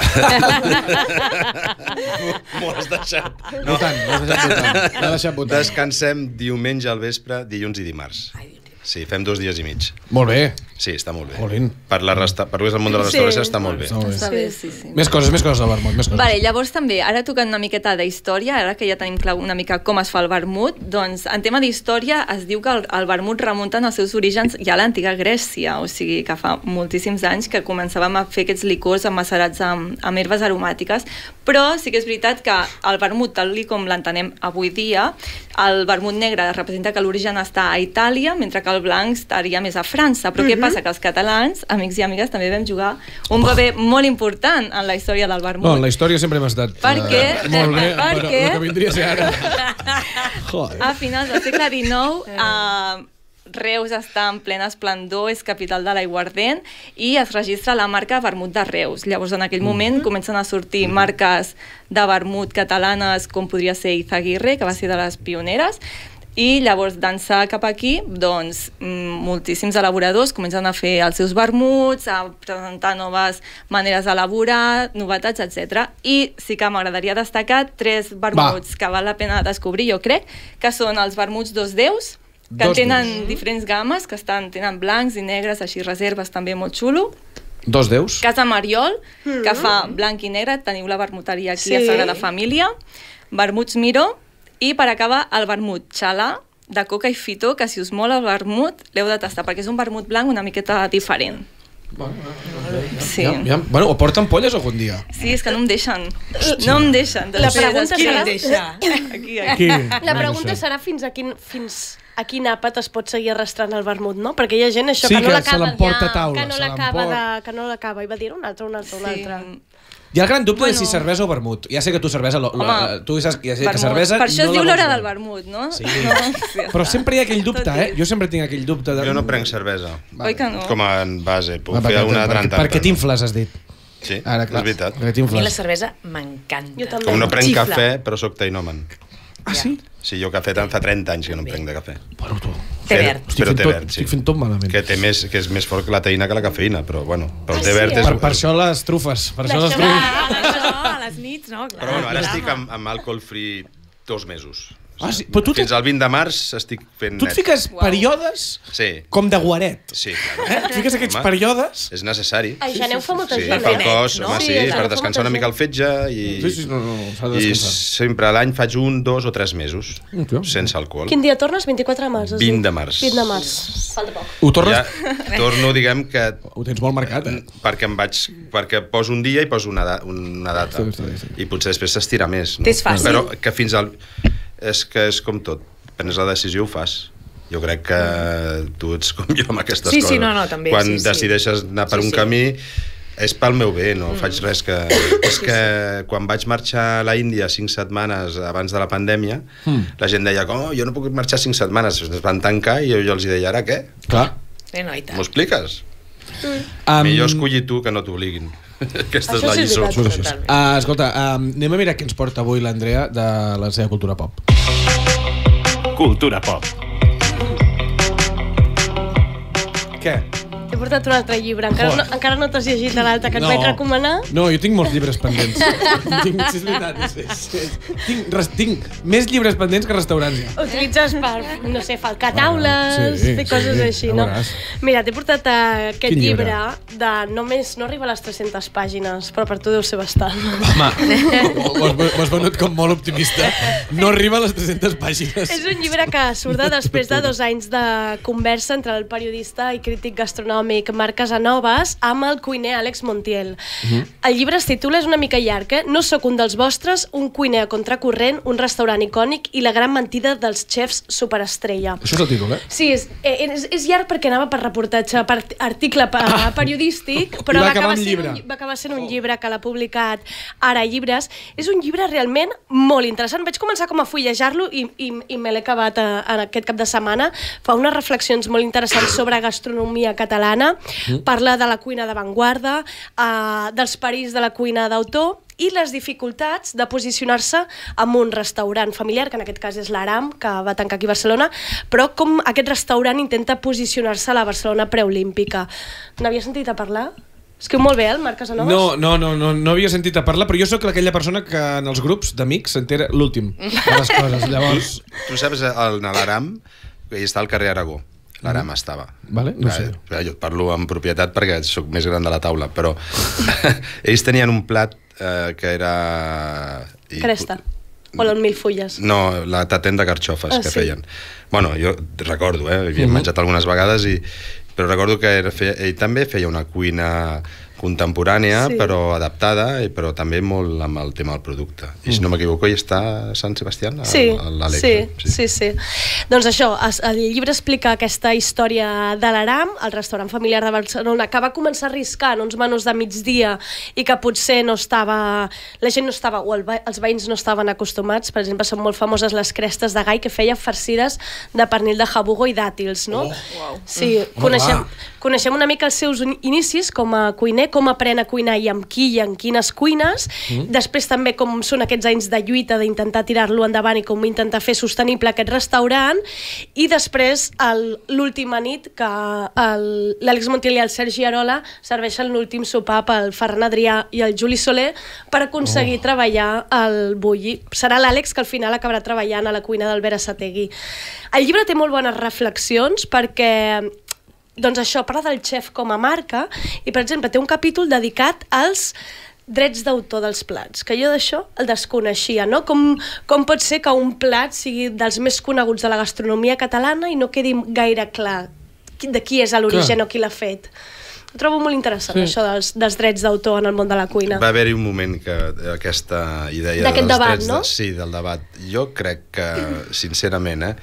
M'ho has deixat. No. Votant, l'has deixat votant. L'ha deixat votant. Descansem diumenge al vespre, dilluns i dimarts. Ai, Déu meu. Sí, fem dos dies i mig. Molt bé. Sí, està molt bé. Jolín. Per, la resta... per lo que és el món de la Sí. restauració està molt bé. Està molt bé. Està bé, sí, sí. Més coses, més coses del vermut, més coses. Vale, llavors també, ara tocant una miqueta d'història, ara que ja tenim clar una mica com es fa el vermut, doncs en tema d'història es diu que el, el vermut remunta als seus orígens ja a l'antiga Grècia, o sigui que fa moltíssims anys que començàvem a fer aquests licors emmacerats amb, amb herbes aromàtiques, però sí que és veritat que el vermut, tal com l'entenem avui dia, el vermut negre representa que l'origen està a Itàlia, mentre que el blanc estaria més a França. Però què passa? Que els catalans, amics i amigues, també vam jugar un paper molt important en la història del vermut. No, en la història sempre hem estat... Per què? eh, molt bé, Per però què? el que vindria a ser ara... Joder. A finals del segle dinou, eh, Reus està en plena esplendor, és capital de l'aiguardent i es registra la marca Vermut de Reus. Llavors, en aquell moment, comencen a sortir marques de vermut catalanes com podria ser Izaguirre, que va ser de les pioneres, i llavors d'ençà cap aquí, doncs, mm, moltíssims elaboradors comencen a fer els seus vermuts, a presentar noves maneres d'elaborar, novetats, etcètera. I sí que m'agradaria destacar tres vermuts que val la pena descobrir, jo crec, que són els vermuts Dos Déus, que Dos tenen Déus. diferents gammes, que estan, tenen blancs i negres, així reserves, també molt xulo. Dos déus? Casa Mariol, que fa blanc i negre, teniu la vermuteria aquí a Sí. Sagrada Família, vermuts Miró, i per acabar el vermut Xalà, de coca i fitó, que si us mola el vermut l'heu de tastar, perquè és un vermut blanc una miqueta diferent. Sí. Ja, ja. Bueno, o porten polles algun dia? Sí, és que no em deixen. No em deixen. La pregunta Qui serà... no deixa? Aquí, aquí. Aquí. La pregunta serà fins a quin, fins a quin àpat es pot seguir arrastrant el vermut, no? Perquè hi ha gent això Sí, que no que se l'acaba l'emporta a taula, que no se l'acaba l'emporta. de, que no l'acaba i va dir un altre, un altre, un Sí. altre. Hi ha el gran dubte Bueno. de si cervesa o vermut. Ja sé que tu cervesa... Lo, lo, Home, tu saps ja sé que vermut. cervesa... Per això no es diu la l'hora vols del beure. vermut, no? Sí. Sí, Però sempre hi ha aquell dubte, Tot eh? és. Jo sempre tinc aquell dubte. De... Jo no prenc cervesa, Oi que no? com a base. Puc Va, fer perquè, alguna perquè, altra perquè t'infles, has dit. Sí, Ara, és clar, veritat. perquè A mi la t'infles. cervesa m'encanta. Jo també. Com no prenc Xifla. cafè, però sóc tainomen. Ah, sí? Sí, jo cafè tant fa trenta anys que no en prenc de cafè. Bueno, tu... Té Però- verd. Estic Però fent, té tot, verd, sí. estic fent tot malament. Que, té més, que és més fort que la teïna que la cafeïna, però bueno, però el té verd és... Per, per això les trufes. Per això les D'això trufes. Ah, això, a les nits, no? Clar, Però bueno, ara clar. estic amb, amb alcohol free dos mesos. Ah, sí? Però tu Fins al vint de març estic fent Tu et net. fiques períodes Sí. com de guaret. Sí, clar. Eh? Et fiques aquests Home, períodes... És necessari. A Janeu fa molta Sí, gent, pel eh? cos, no? home, Sí, sí, clar, per fa descansar molta una mica el gent. fetge i, Sí, sí, no, no, s'ha de i descansar. sempre a l'any faig un, dos o tres mesos Ok. sense alcohol. Quin dia tornes? vint-i-quatre de març, has dit? vint de març. vint de març. Falta poc. Ho tornes... Ja torno, diguem que Ho tens molt marcat, eh? perquè em vaig perquè poso un dia i poso una, da, una data Està bé, està bé. i potser després s'estira més, no? T'és fàcil. Però que fins al és que és com tot, prens la decisió ho fas. Jo crec que tu ets com jo amb aquestes Sí, coses. sí, no, no, també, quan sí, sí. decideixes anar per Sí, un sí. camí és pel meu bé, no mm. faig res que... És que quan vaig marxar a la Índia cinc setmanes abans de la pandèmia, mm. la gent deia, oh, jo no puc marxar cinc setmanes, es van tancar i jo, jo els deia, ara què? Clar. Eh, no, i tant. M'ho expliques? Um, Millor escollir tu que no t'obliguin. Aquesta és Això la sí és lliçó. veritat. Això, això. Uh, escolta, um, anem a mirar què ens porta avui l'Andrea de la seva cultura pop. Cultura pop. Què? T'he portat un altre llibre. Encara no, encara no t'has llegit l'altre que et vaig recomanar? No, jo tinc molts llibres pendents. tinc, sí, és veritat. És, és, és, tinc, res, tinc més llibres pendents que restaurants, ja. Utilitzes per, no sé, falcar taules, Ah, sí, fer coses sí, així, ja no? veuràs. Mira, t'he portat uh, aquest Quin llibre? llibre de només, no arriba a les tres-centes pàgines, però per tu deu ser bastant. Home, ho has, ho has venut com molt optimista. No arriba a les tres-centes pàgines. És un llibre que surt de després de dos anys de conversa entre el periodista i crític gastronòmic Marc Casanovas amb el cuiner Àlex Montiel. Uh-huh. El llibre es titula, és una mica llarg, eh? No sóc un dels vostres, un cuiner a contracorrent, un restaurant icònic i la gran mentida dels xefs superestrella. Això és el títol, eh? Sí, és, és, és llarg perquè anava per reportatge, per article per, ah. periodístic, però I va va acabar acabar, en sent llibre. un, va acabar sent un llibre que l'ha publicat Ara Llibres. És un llibre realment molt interessant. Vaig començar com a fullejar-lo i, i, i me l'he acabat a, a aquest cap de setmana. Fa unes reflexions molt interessants sobre gastronomia catalana, mm. parla de la cuina d'avantguarda, uh, dels perills de la cuina d'autor i les dificultats de posicionar-se en un restaurant familiar, que en aquest cas és l'Aram, que va tancar aquí a Barcelona, però com aquest restaurant intenta posicionar-se a la Barcelona preolímpica. N'havia sentit a parlar? Escriu molt bé, el Marc Casanovas? No, no, no, no, no havia sentit a parlar, però jo sóc aquella persona que en els grups d'amics s'entera l'últim de les coses. Llavors... Tu saps, al l'Aram, que hi està al carrer Aragó. L'Aram mm. estava. Vale, no sé. Eh, jo parlo amb propietat perquè sóc més gran de la taula, però ells tenien un plat eh, que era... I, Cresta. O les mil fulles. No, la tatent de carxofes ah, que sí. feien. Bueno, jo recordo, eh, havia Mm-hmm. menjat algunes vegades, i, però recordo que era, feia, ell també feia una cuina contemporània, Sí. però adaptada, i- però també molt amb el tema del producte. I si no m'equivoco, hi està a Sant Sebastià, Sí, l'Àlex. sí, sí, sí. Doncs això, el llibre explica aquesta història de l'Aram, el restaurant familiar de Barcelona, que va començar a arriscar en uns menús de migdia i que potser no estava... La gent no estava, o el, els veïns no estaven acostumats. Per exemple, són molt famoses les crestes de gai, que feia farcides de pernil de jabugo i dàtils, no? Oh, wow. Sí, Mm. coneixem, Home, coneixem una mica els seus inicis com a cuiner, com aprèn a cuinar i amb qui i en quines cuines. Mm. Després també com són aquests anys de lluita, d'intentar tirar-lo endavant i com intentar fer sostenible aquest restaurant. I després, l'última nit, que l'Àlex Montiel i el Sergi Arola serveixen l'últim sopar pel Ferran Adrià i el Juli Soler per aconseguir oh. treballar el bulli. Serà l'Àlex que al final acabarà treballant a la cuina d'Albert Assategui. El llibre té molt bones reflexions perquè doncs això, parla del xef com a marca i, per exemple, té un capítol dedicat als drets d'autor dels plats, que jo d'això el desconeixia, no? Com, com pot ser que un plat sigui dels més coneguts de la gastronomia catalana i no quedi gaire clar de qui és l'origen o qui l'ha fet. Ho trobo molt interessant, sí. això dels, dels drets d'autor en el món de la cuina. Va haver-hi un moment que aquesta idea d'aquest dels debat, drets no? De, sí, del debat. Jo crec que, sincerament, eh,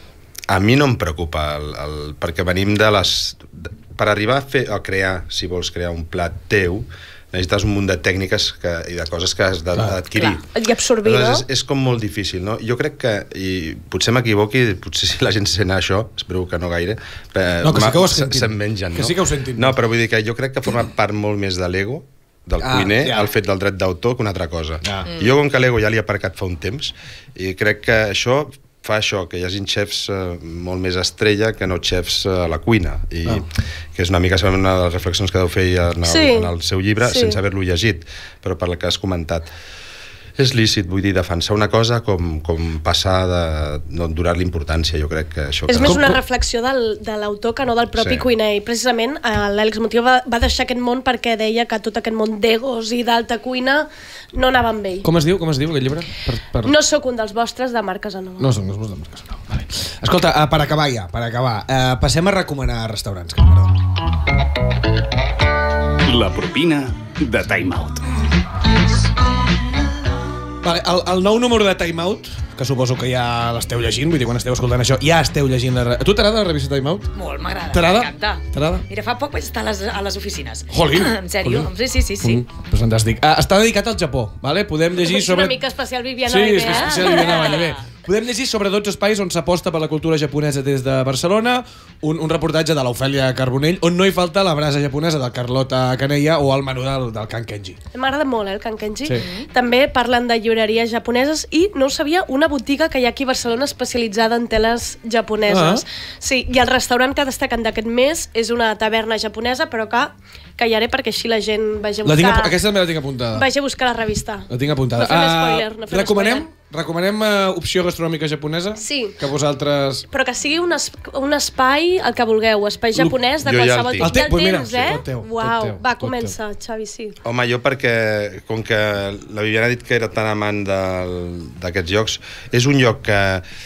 a mi no em preocupa, el, el, perquè venim de les... De, per arribar a, fer, a crear, si vols crear un plat teu, necessites un munt de tècniques que, i de coses que has d'adquirir. I absorbir, no? És, és com molt difícil, no? Jo crec que, i potser m'equivoqui, potser si la gent sent això, espero que no gaire, no, que sí que ho sentin. se'n mengen, no? Que sí que ho sentin. No, però vull dir que jo crec que forma part molt més de l'ego del ah, cuiner, ja. el fet del dret d'autor, que una altra cosa. Ah. Mm. Jo, com que l'ego ja l'he aparcat fa un temps, i crec que això fa això, que hi hagi xefs eh, molt més estrella que no xefs a la cuina, i ah. que és una mica una de les reflexions que deu fer en el, sí. en el seu llibre, sí. sense haver-lo llegit, però per la que has comentat. És lícit, vull dir, defensar una cosa com, com passar de no donar-li importància, jo crec que això... És que... més una reflexió del, de l'autor que no del propi sí. cuiner. I precisament l'Àlex Montilló va, va deixar aquest món perquè deia que tot aquest món d'egos i d'alta cuina no anava amb ell. Com es diu, com es diu aquest llibre? Per, per... No sóc un dels vostres, de Marc Casanova. No sóc un dels vostres, de Marc Casanova. Vale. Escolta, uh, per acabar ja, per acabar, uh, passem a recomanar restaurants, que m'agrada. La propina de Time Out. Vale, el, el nou número de Time Out, que suposo que ja l'esteu llegint, vull dir, quan esteu escoltant això, ja esteu llegint la... A tu t'agrada la revista Time Out? Molt, m'agrada, m'encanta. T'agrada? Mira, fa poc vaig estar a les, a les oficines. Jolín! En sèrio? Sí, sí, sí. sí. Mm, pues fantàstic. Uh, està dedicat al Japó, vale? Podem llegir sobre... És una mica especial Viviana sí, Vallvé, eh? Sí, és especial Viviana Vallvé. Podem llegir sobre dotze espais on s'aposta per la cultura japonesa des de Barcelona, un, un reportatge de l'Ofèlia Carbonell, on no hi falta la brasa japonesa del Carlota Canella o el menú del, del Kan Kenji. M'agrada molt, eh, el Kan Kenji. Sí. També parlen de llibreries japoneses i, no ho sabia, una botiga que hi ha aquí a Barcelona especialitzada en teles japoneses. Ah. Sí, i el restaurant que ha destacat d'aquest mes és una taverna japonesa, però que callaré perquè així la gent vagi a buscar... La tinc, aquesta també la tinc apuntada. Vagi a buscar la revista. La tinc apuntada. No fem spoiler, no fem recomanem, spoiler. Recomanem uh, opció gastronòmica japonesa? Sí. Que vosaltres... Però que sigui un, es, un espai, el que vulgueu, espai japonès de jo ja el qualsevol... tinc. El te- Ja pues mira, tens, sí, eh? tot teu, tot Uau, teu, va, tot comença, Xavi, sí. Home, jo perquè, com que la Viviana ha dit que era tan amant d'aquests llocs, és un lloc que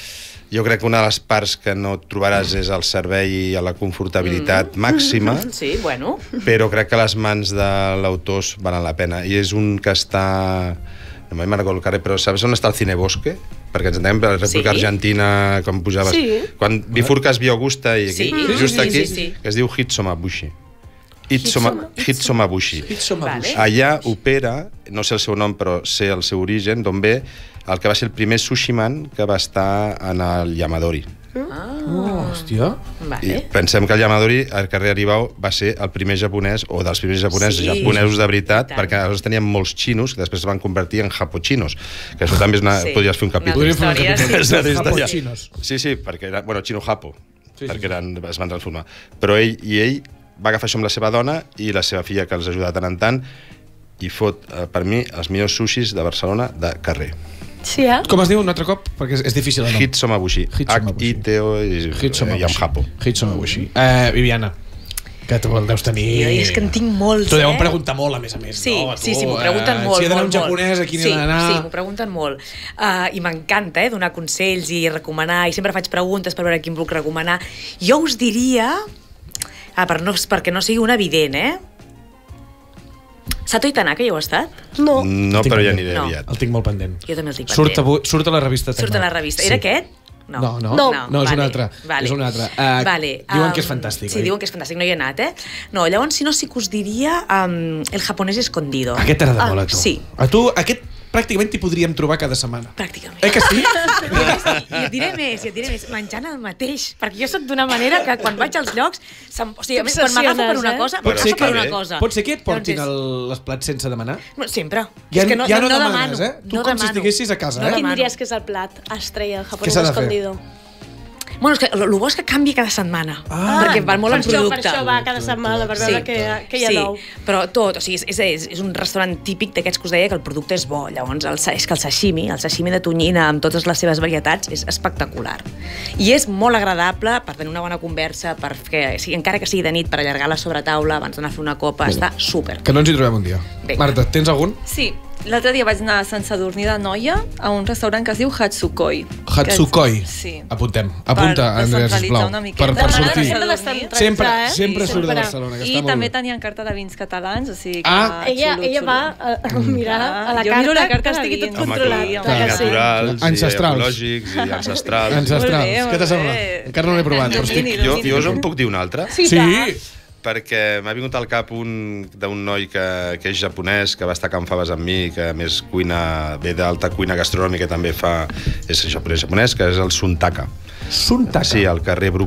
jo crec que una de les parts que no trobaràs és el servei i la confortabilitat mm. màxima, Sí, bueno. però crec que les mans de l'autor valen la pena. I és un que està... No me'n recordo el carrer, però saps on està el Cine Bosque? Perquè ens entenem per la República Sí. Argentina, com pujaves... Sí. Quan bifurques Via Augusta i aquí, Sí. just Sí, aquí, sí, sí. que es diu Hitsomabushi. Hitsoma- Hitsomabushi. Vale. Allà opera, no sé el seu nom, però sé el seu origen, d'on ve el que va ser el primer sushiman que va estar en el Yamadori. Oh, hòstia. Vale. I pensem que el Yamadori, al carrer Aribau, va ser el primer japonès, o dels primers japonesos, Sí. japonesos de veritat, I tant. perquè aleshores teníem molts xinos, que després es van convertir en japochinos, que això també és una... Sí. podries fer un Una capítol. altra història, sí. És una altra història. Japochinos. Sí, sí, perquè era... Bueno, xino-japo, Sí, sí, perquè sí. eren, es van transformar. Però ell i ell va agafar això amb la seva dona i la seva filla, que els ajuda de tant en tant, i fot, eh, per mi, els millors sushis de Barcelona de carrer. Sí, eh? Com es diu un altre cop? Perquè és, és difícil el nom. Hitsomabushi. Hitsomabushi. H I T O i Yamhapo. Hitsomabushi. Uh, Viviana, que tu el deus tenir... Jo és que en tinc molts, Tu deuen eh? preguntar molt, a més a més, Sí, no? A tu, sí, sí, m'ho pregunten eh, molt, Si he d'anar molt, un japonès, aquí n'he sí, d'anar... Sí, m'ho pregunten molt. Uh, I m'encanta, eh, donar consells i recomanar, i sempre faig preguntes per veure quin puc recomanar. Jo us diria, ah, per no, perquè no sigui un evident, eh? Sato i Tanaka, ja heu estat? No. No, però ja aniré No. aviat. El tinc molt pendent. Jo també el tinc Surt, pendent. avui, surt a la revista. Surt a la revista. Era aquest? No, no, No. no, és vale, un altre. Vale. És un altre. Uh, vale. Diuen um, que és fantàstic. Sí, oi? diuen que és fantàstic, no hi he anat, eh? No, llavors, si no, sí que us diria um, El japonès escondido. Aquest t'agrada Ah, molt a tu. sí. A tu, aquest pràcticament t'hi podríem trobar cada setmana. Pràcticament. Eh que sí? I et diré més, i et diré més, menjant el mateix, perquè jo sóc d'una manera que quan vaig als llocs, se'm, o sigui, a més, quan m'agafo per una T'obsessiones, cosa, Pot m'agafo ser per que- una cosa. Pot ser que et portin Llavors és- el, les plats sense demanar? No, sempre. Ja, és que no, ja no, no, demanes, demano, eh? Tu no com si demano. estiguessis a casa, No eh? Quin demano. diries que és el plat estrella, el Què japonès s'ha de fer? escondido? Bueno, és que el bo és que canvi cada setmana, Ah, perquè van molt per en això, producte. per això va cada setmana, per veure què, què hi ha sí, nou. però tot, o sigui, és, és, és un restaurant típic d'aquests que us deia que el producte és bo. Llavors, el, sa- és que el sashimi, el sashimi de tonyina amb totes les seves varietats és espectacular. I és molt agradable per tenir una bona conversa, per que, sí, encara que sigui de nit, per allargar la sobretaula abans d'anar a fer una copa, està super. Que no ens hi trobem un dia. Vinga. Marta, tens algun? Sí, l'altre dia vaig anar a Sant Sadurní de Noia a un restaurant que es diu Hatsukoi. Hatsukoi. Que- Sí. Apuntem. Apunta, Per Andrea, descentralitzar sisplau. una miqueta. Per, per M'agrada sortir. sempre descentralitzar, Sempre, eh? sempre Sí, surt de sempre. Barcelona, que I està molt també bé. tenien carta de vins catalans, o sigui que Ah. Ella, xulo, ella xulo. va a, a mirar a la Jo carta, miro la carta que de estigui tot vins. Home, controlat. clar, clar que sí. naturals, Ancestrals. i ecològics, i ancestrals. Ancestrals. Molt bé, Què molt t'assembla? bé. Encara no l'he provat, però estic... Domini, Jo, domini. jo us en puc dir una altra? Sí, Sí! tant. Perquè m'ha vingut al cap un d'un noi que, que és japonès, que va estar a Can Faves amb mi, que a més cuina, ve d'alta cuina gastronòmica, també fa, és japonès japonès, que és el Suntaka. Suntaka. Sí, al carrer Bruc.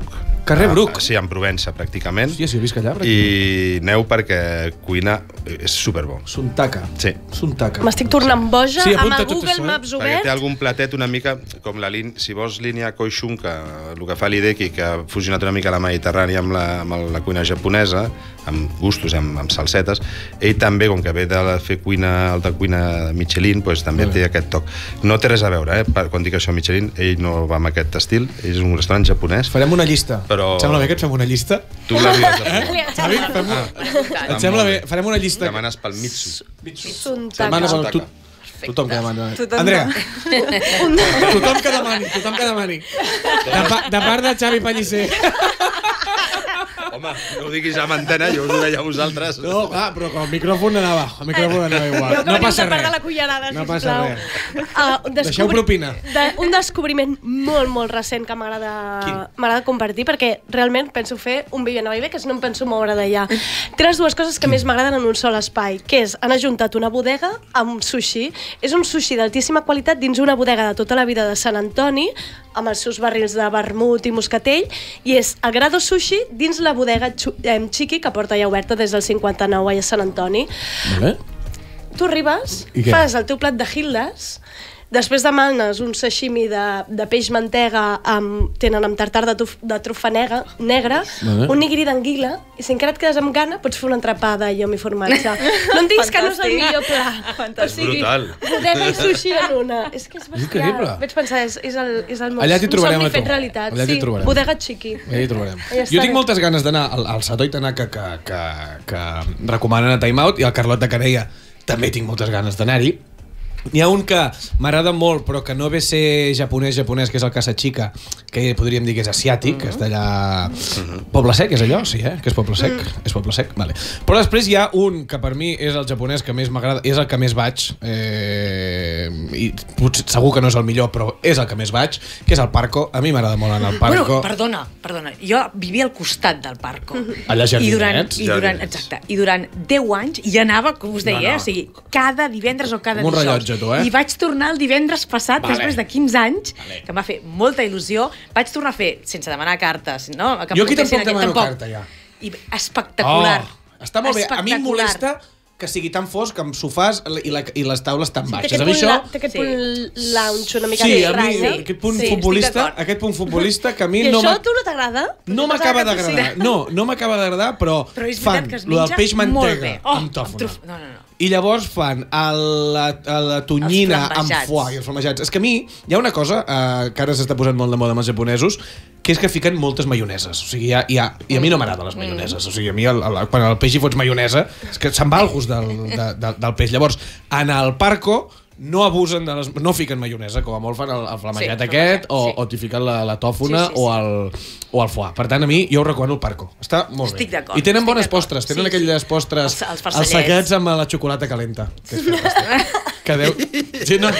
Carrer Bruc? Sí, en Provença, pràcticament. Hòstia, si jo visc allà, I aneu perquè cuina és superbo. Suntaca. Sí. Suntaca. M'estic tornant boja Sí, amb apunta el tot Google això, eh? Maps Perquè obert. té algun platet una mica com la línia, si vols línia Koishun, que el que fa l'Hideki, que ha fusionat una mica la mediterrània amb la, amb la cuina japonesa, amb gustos, amb, amb salsetes, ell també, com que ve de fer cuina, alta cuina Michelin, doncs també té aquest toc. No té res a veure, eh? Quan dic això Michelin, ell no va amb aquest estil, ell és un restaurant japonès. Farem una llista. Però... Et sembla bé que et fem una llista? Tu l'havies de fer. Xavi, fem una... Et sembla bé? Farem una llista. Demanes pel Mitsu. Suntaca. Demanes el... Tu... Tothom que demani. Tothom Andrea. Tothom que demani, tothom que demani. De, pa, de part de Xavi Pellicer. Home, no ho diguis a antena, jo us ho deia a vosaltres. No, clar, però com el micròfon anava, el micròfon anava igual. No passa res. La cullerada, No passa res. Uh, Deixeu propina. De, un descobriment molt, molt recent que m'agrada m'agrada compartir, perquè realment penso fer un Viviana Baivé, que si no em penso moure d'allà. Té les dues coses que més m'agraden en un sol espai, que és, han ajuntat una bodega amb sushi. És un sushi d'altíssima qualitat dins una bodega de tota la vida de Sant Antoni, amb els seus barrils de vermut i moscatell, i és el Grado Sushi dins la bodega Chiqui, que porta ja oberta des del cinquanta-nou a Sant Antoni. Vale. Tu arribes, fas el teu plat de Hildes, després demanes un sashimi de, de peix mantega, amb, tenen amb tartar de, tuf, de trufa negra, negra vale. Un nigiri d'anguila, i si encara et quedes amb gana, pots fer una entrepada i llom i formatge. No em diguis que no és el millor pla. És brutal. Bodega i sushi en una. És que és bestial. Increïble. Vaig pensar, és, és el, és el meu Allà t'hi trobarem somni a tu. fet realitat. Allà t'hi sí, trobarem. Bodega Chiqui. Allà hi trobarem. Allà Jo tinc estaré. moltes ganes d'anar al, al Satoi Tanaka que, que, que recomanen a Time Out, i al Carlot de Canella també tinc moltes ganes d'anar-hi. N'hi ha un que m'agrada molt, però que no ve a ser japonès, japonès, que és el Casa Chica, que podríem dir que és asiàtic, que està allà... Poble Sec, és allò? Sí, eh? Que és Poble Sec? És Poble Sec? Vale. Però després hi ha un que per mi és el japonès que més m'agrada, és el que més vaig, eh, i potser, segur que no és el millor, però és el que més vaig, que és el Parco. A mi m'agrada molt anar al Parco. Bueno, perdona, perdona. Jo vivia al costat del Parco. Allà I durant, Jardinets. i durant, exacte, i durant deu anys hi anava, com us deia, No, no. eh? O sigui, cada divendres o cada Com un dijous. rellotge, tu, eh? I vaig tornar el divendres passat, Vale. després de quinze anys, Vale. que em va fer molta il·lusió. Vaig tornar a fer, sense demanar cartes, no? Que Jo aquí portessin tampoc aquest- demano carta, ja. I espectacular. Oh, està molt bé. A mi em Espectacular. molesta que sigui tan fosc, amb sofàs i, la, i les taules tan Té baixes. aquest A mi punt, això... la, té aquest Sí. punt lounge una mica Sí, de a mi ratlla. aquest punt Sí, estic futbolista, d'acord. aquest punt futbolista que a mi I no això m'ha... a tu no t'agrada? No m'acaba d'agradar. No, no m'acaba d'agradar, però, Però és fan veritat que es lo del menja peix molt mantega bé. Oh, amb tòfona. truf- No, no, no. I llavors fan el, la, la tonyina Els amb flambejats. foie i els flambejats. És que a mi hi ha una cosa eh, que ara s'està posant molt de moda amb els japonesos, que és que fiquen moltes maioneses. O sigui, hi ha, hi ha, i a mi no m'agraden les maioneses. O sigui, a mi el, el, quan al peix hi fots maionesa, és que se'n va el gust del, de, de, del peix. Llavors, en el Parco no abusen de les... No fiquen maionesa, com a molt fan el, el flamejat Sí, aquest, flamejat, o, sí. o t'hi fiquen la, la tòfona Sí, sí, sí. o, el, o el foie. Per tant, a mi, jo ho recomano el Parco. Està molt Estic bé. d'acord, I tenen estic bones d'acord. postres. Tenen Sí, aquelles sí. postres... Els- els els farcellets. saquets amb la xocolata calenta. Que és fantàstic. Que deu... Sí, no,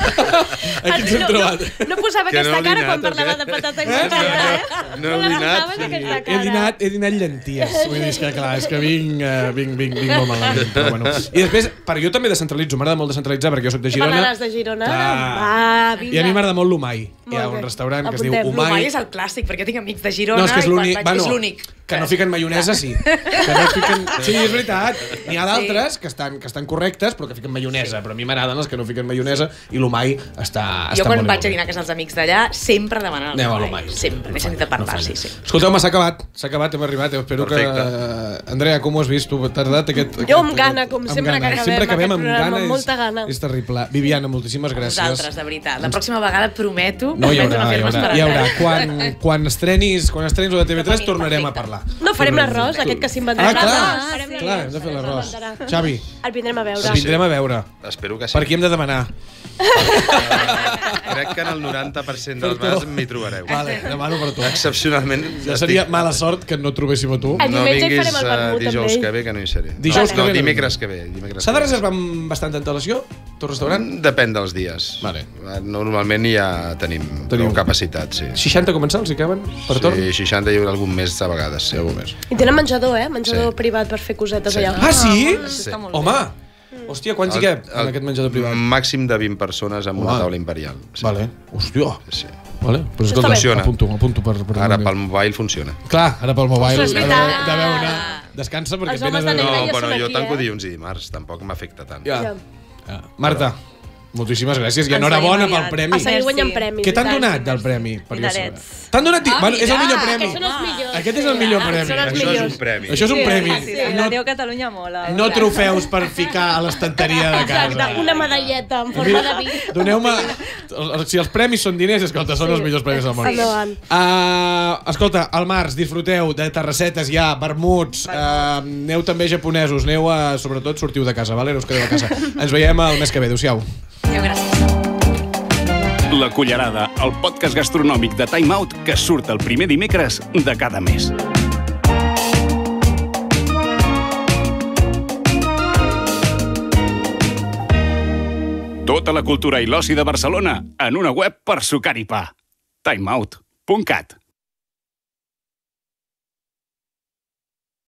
aquí ens hem no, trobat. no, no posava Que no aquesta heu cara dinat, quan o parlava què? de patata i No, mantega, no, eh? no heu la dinat, posaves, sí. aquesta He cara. dinat, he dinat llenties. Vull dir, és que clar, és que vinc, uh, vinc, vinc, vinc molt malament. Però bueno. I després, per jo també descentralitzo, m'agrada molt descentralitzar perquè jo soc de Què Girona. parlaràs de Girona? Clar. Va, vinga. I a mi m'agrada molt l'Umai. Hi ha Molt un bé. restaurant que es diu Apuntem. Umai. L'Umai és el clàssic, perquè tinc amics de Girona No, és que és i quan l'únic... vaig- Bueno, és l'únic. que no fiquen maionesa, sí. Que no fiquen... Sí, és veritat. N'hi ha d'altres que, estan, que estan correctes, però que fiquen maionesa. Però a mi m'agraden els que no fiquen maionesa i l'Umai està, Jo està quan molt vaig bé. a dinar a casa dels amics d'allà, sempre demanen el Aneu a l'Umai. l'Umai. Sempre, m'he sentit a parlar, sí, sí. Escolteu-me, s'ha acabat. S'ha acabat, hem arribat. Espero Perfecte. que... Andrea, com ho has vist? Tu t'ha agradat aquest... aquest Jo amb gana, com sempre gana. que acabem Sempre acabem aquest amb programa, gana. amb és- molta gana. És terrible. Viviana, moltíssimes gràcies. Vosaltres, de veritat. La pròxima vegada et prometo, No, hi prometo haurà, hi fer-me haurà. esperar Hi haurà. res. Quan, quan estrenis, quan estrenis el de T V tres tornarem a parlar. No, farem l'arròs, aquest que s'inventarà. Ah, clar, Ah, farem clar, l'arròs, hem de fer es l'arròs. inventarà. Xavi, El vindrem a veure. el vindrem a veure. Espero que sí. Per qui hem de demanar? Crec que en el noranta per cent dels vegades m'hi trobareu. Vale, demano per tu. Excepcionalment. Ja seria mala sort que no trobéssim a tu. El No diumenge hi vinguis farem el eh, vermut amb dijous ell. que ve, que no hi seré. Dijous no, que no, ve no dimecres que ve. dimecres S'ha de que ve. reservar amb bastanta antelació, tu restaurant? Depèn dels dies. Vale. Normalment ja tenim, Teniu. tenim capacitat, sí. seixanta comensals hi caben per torn? Sí, seixanta i algun més a vegades. Sí. Algú més. I tenen menjador, eh? Menjador Sí. privat per fer cosetes Sí. allà. Ah, sí? Això està molt bé. Home! Hòstia, quants hi cap en aquest menjador privat? Màxim de vint persones amb una Home. taula imperial. Sí. Vale. Hòstia. Sí. Vale? Pues escolta, funciona. Apunto, apunto per, per ara pel mobile funciona. Clar, ara pel mobile. Això és veritat. De veure, descansa perquè Els homes et de negre No, ja bueno, són jo aquí, tanco eh? dilluns i dimarts, tampoc m'afecta tant. Ja. Ja. Ja. Marta, moltíssimes gràcies i Ens enhorabona veiem pel aviat. premi. A seguir guanyant Merci. premis. Què t'han i tant. donat del premi? Per jo Dinarets. saber. T'han donat... Ah, bueno, és el mira, millor premi. Aquests són els millors. Aquest és el millor premi. Són els Això és millors. un premi. Això és un premi. Sí, sí, No, Adéu Catalunya mola. no trofeus per ficar a l'estanteria de casa. Exacte, una medalleta en forma de vi. Doneu-me... Si els premis són diners, escolta, són els millors premis del món. Endavant. Uh, escolta, al març disfruteu de terrassetes ja, vermuts, uh, aneu també japonesos, aneu a... Sobretot sortiu de casa, vale? No us quedeu a casa. Ens veiem el mes que ve. Adéu-siau. Adéu, gràcies. La Cullerada, el podcast gastronòmic de Time Out que surt el primer dimecres de cada mes. Tota la cultura i l'oci de Barcelona en una web per sucar i pa. timeout punt cat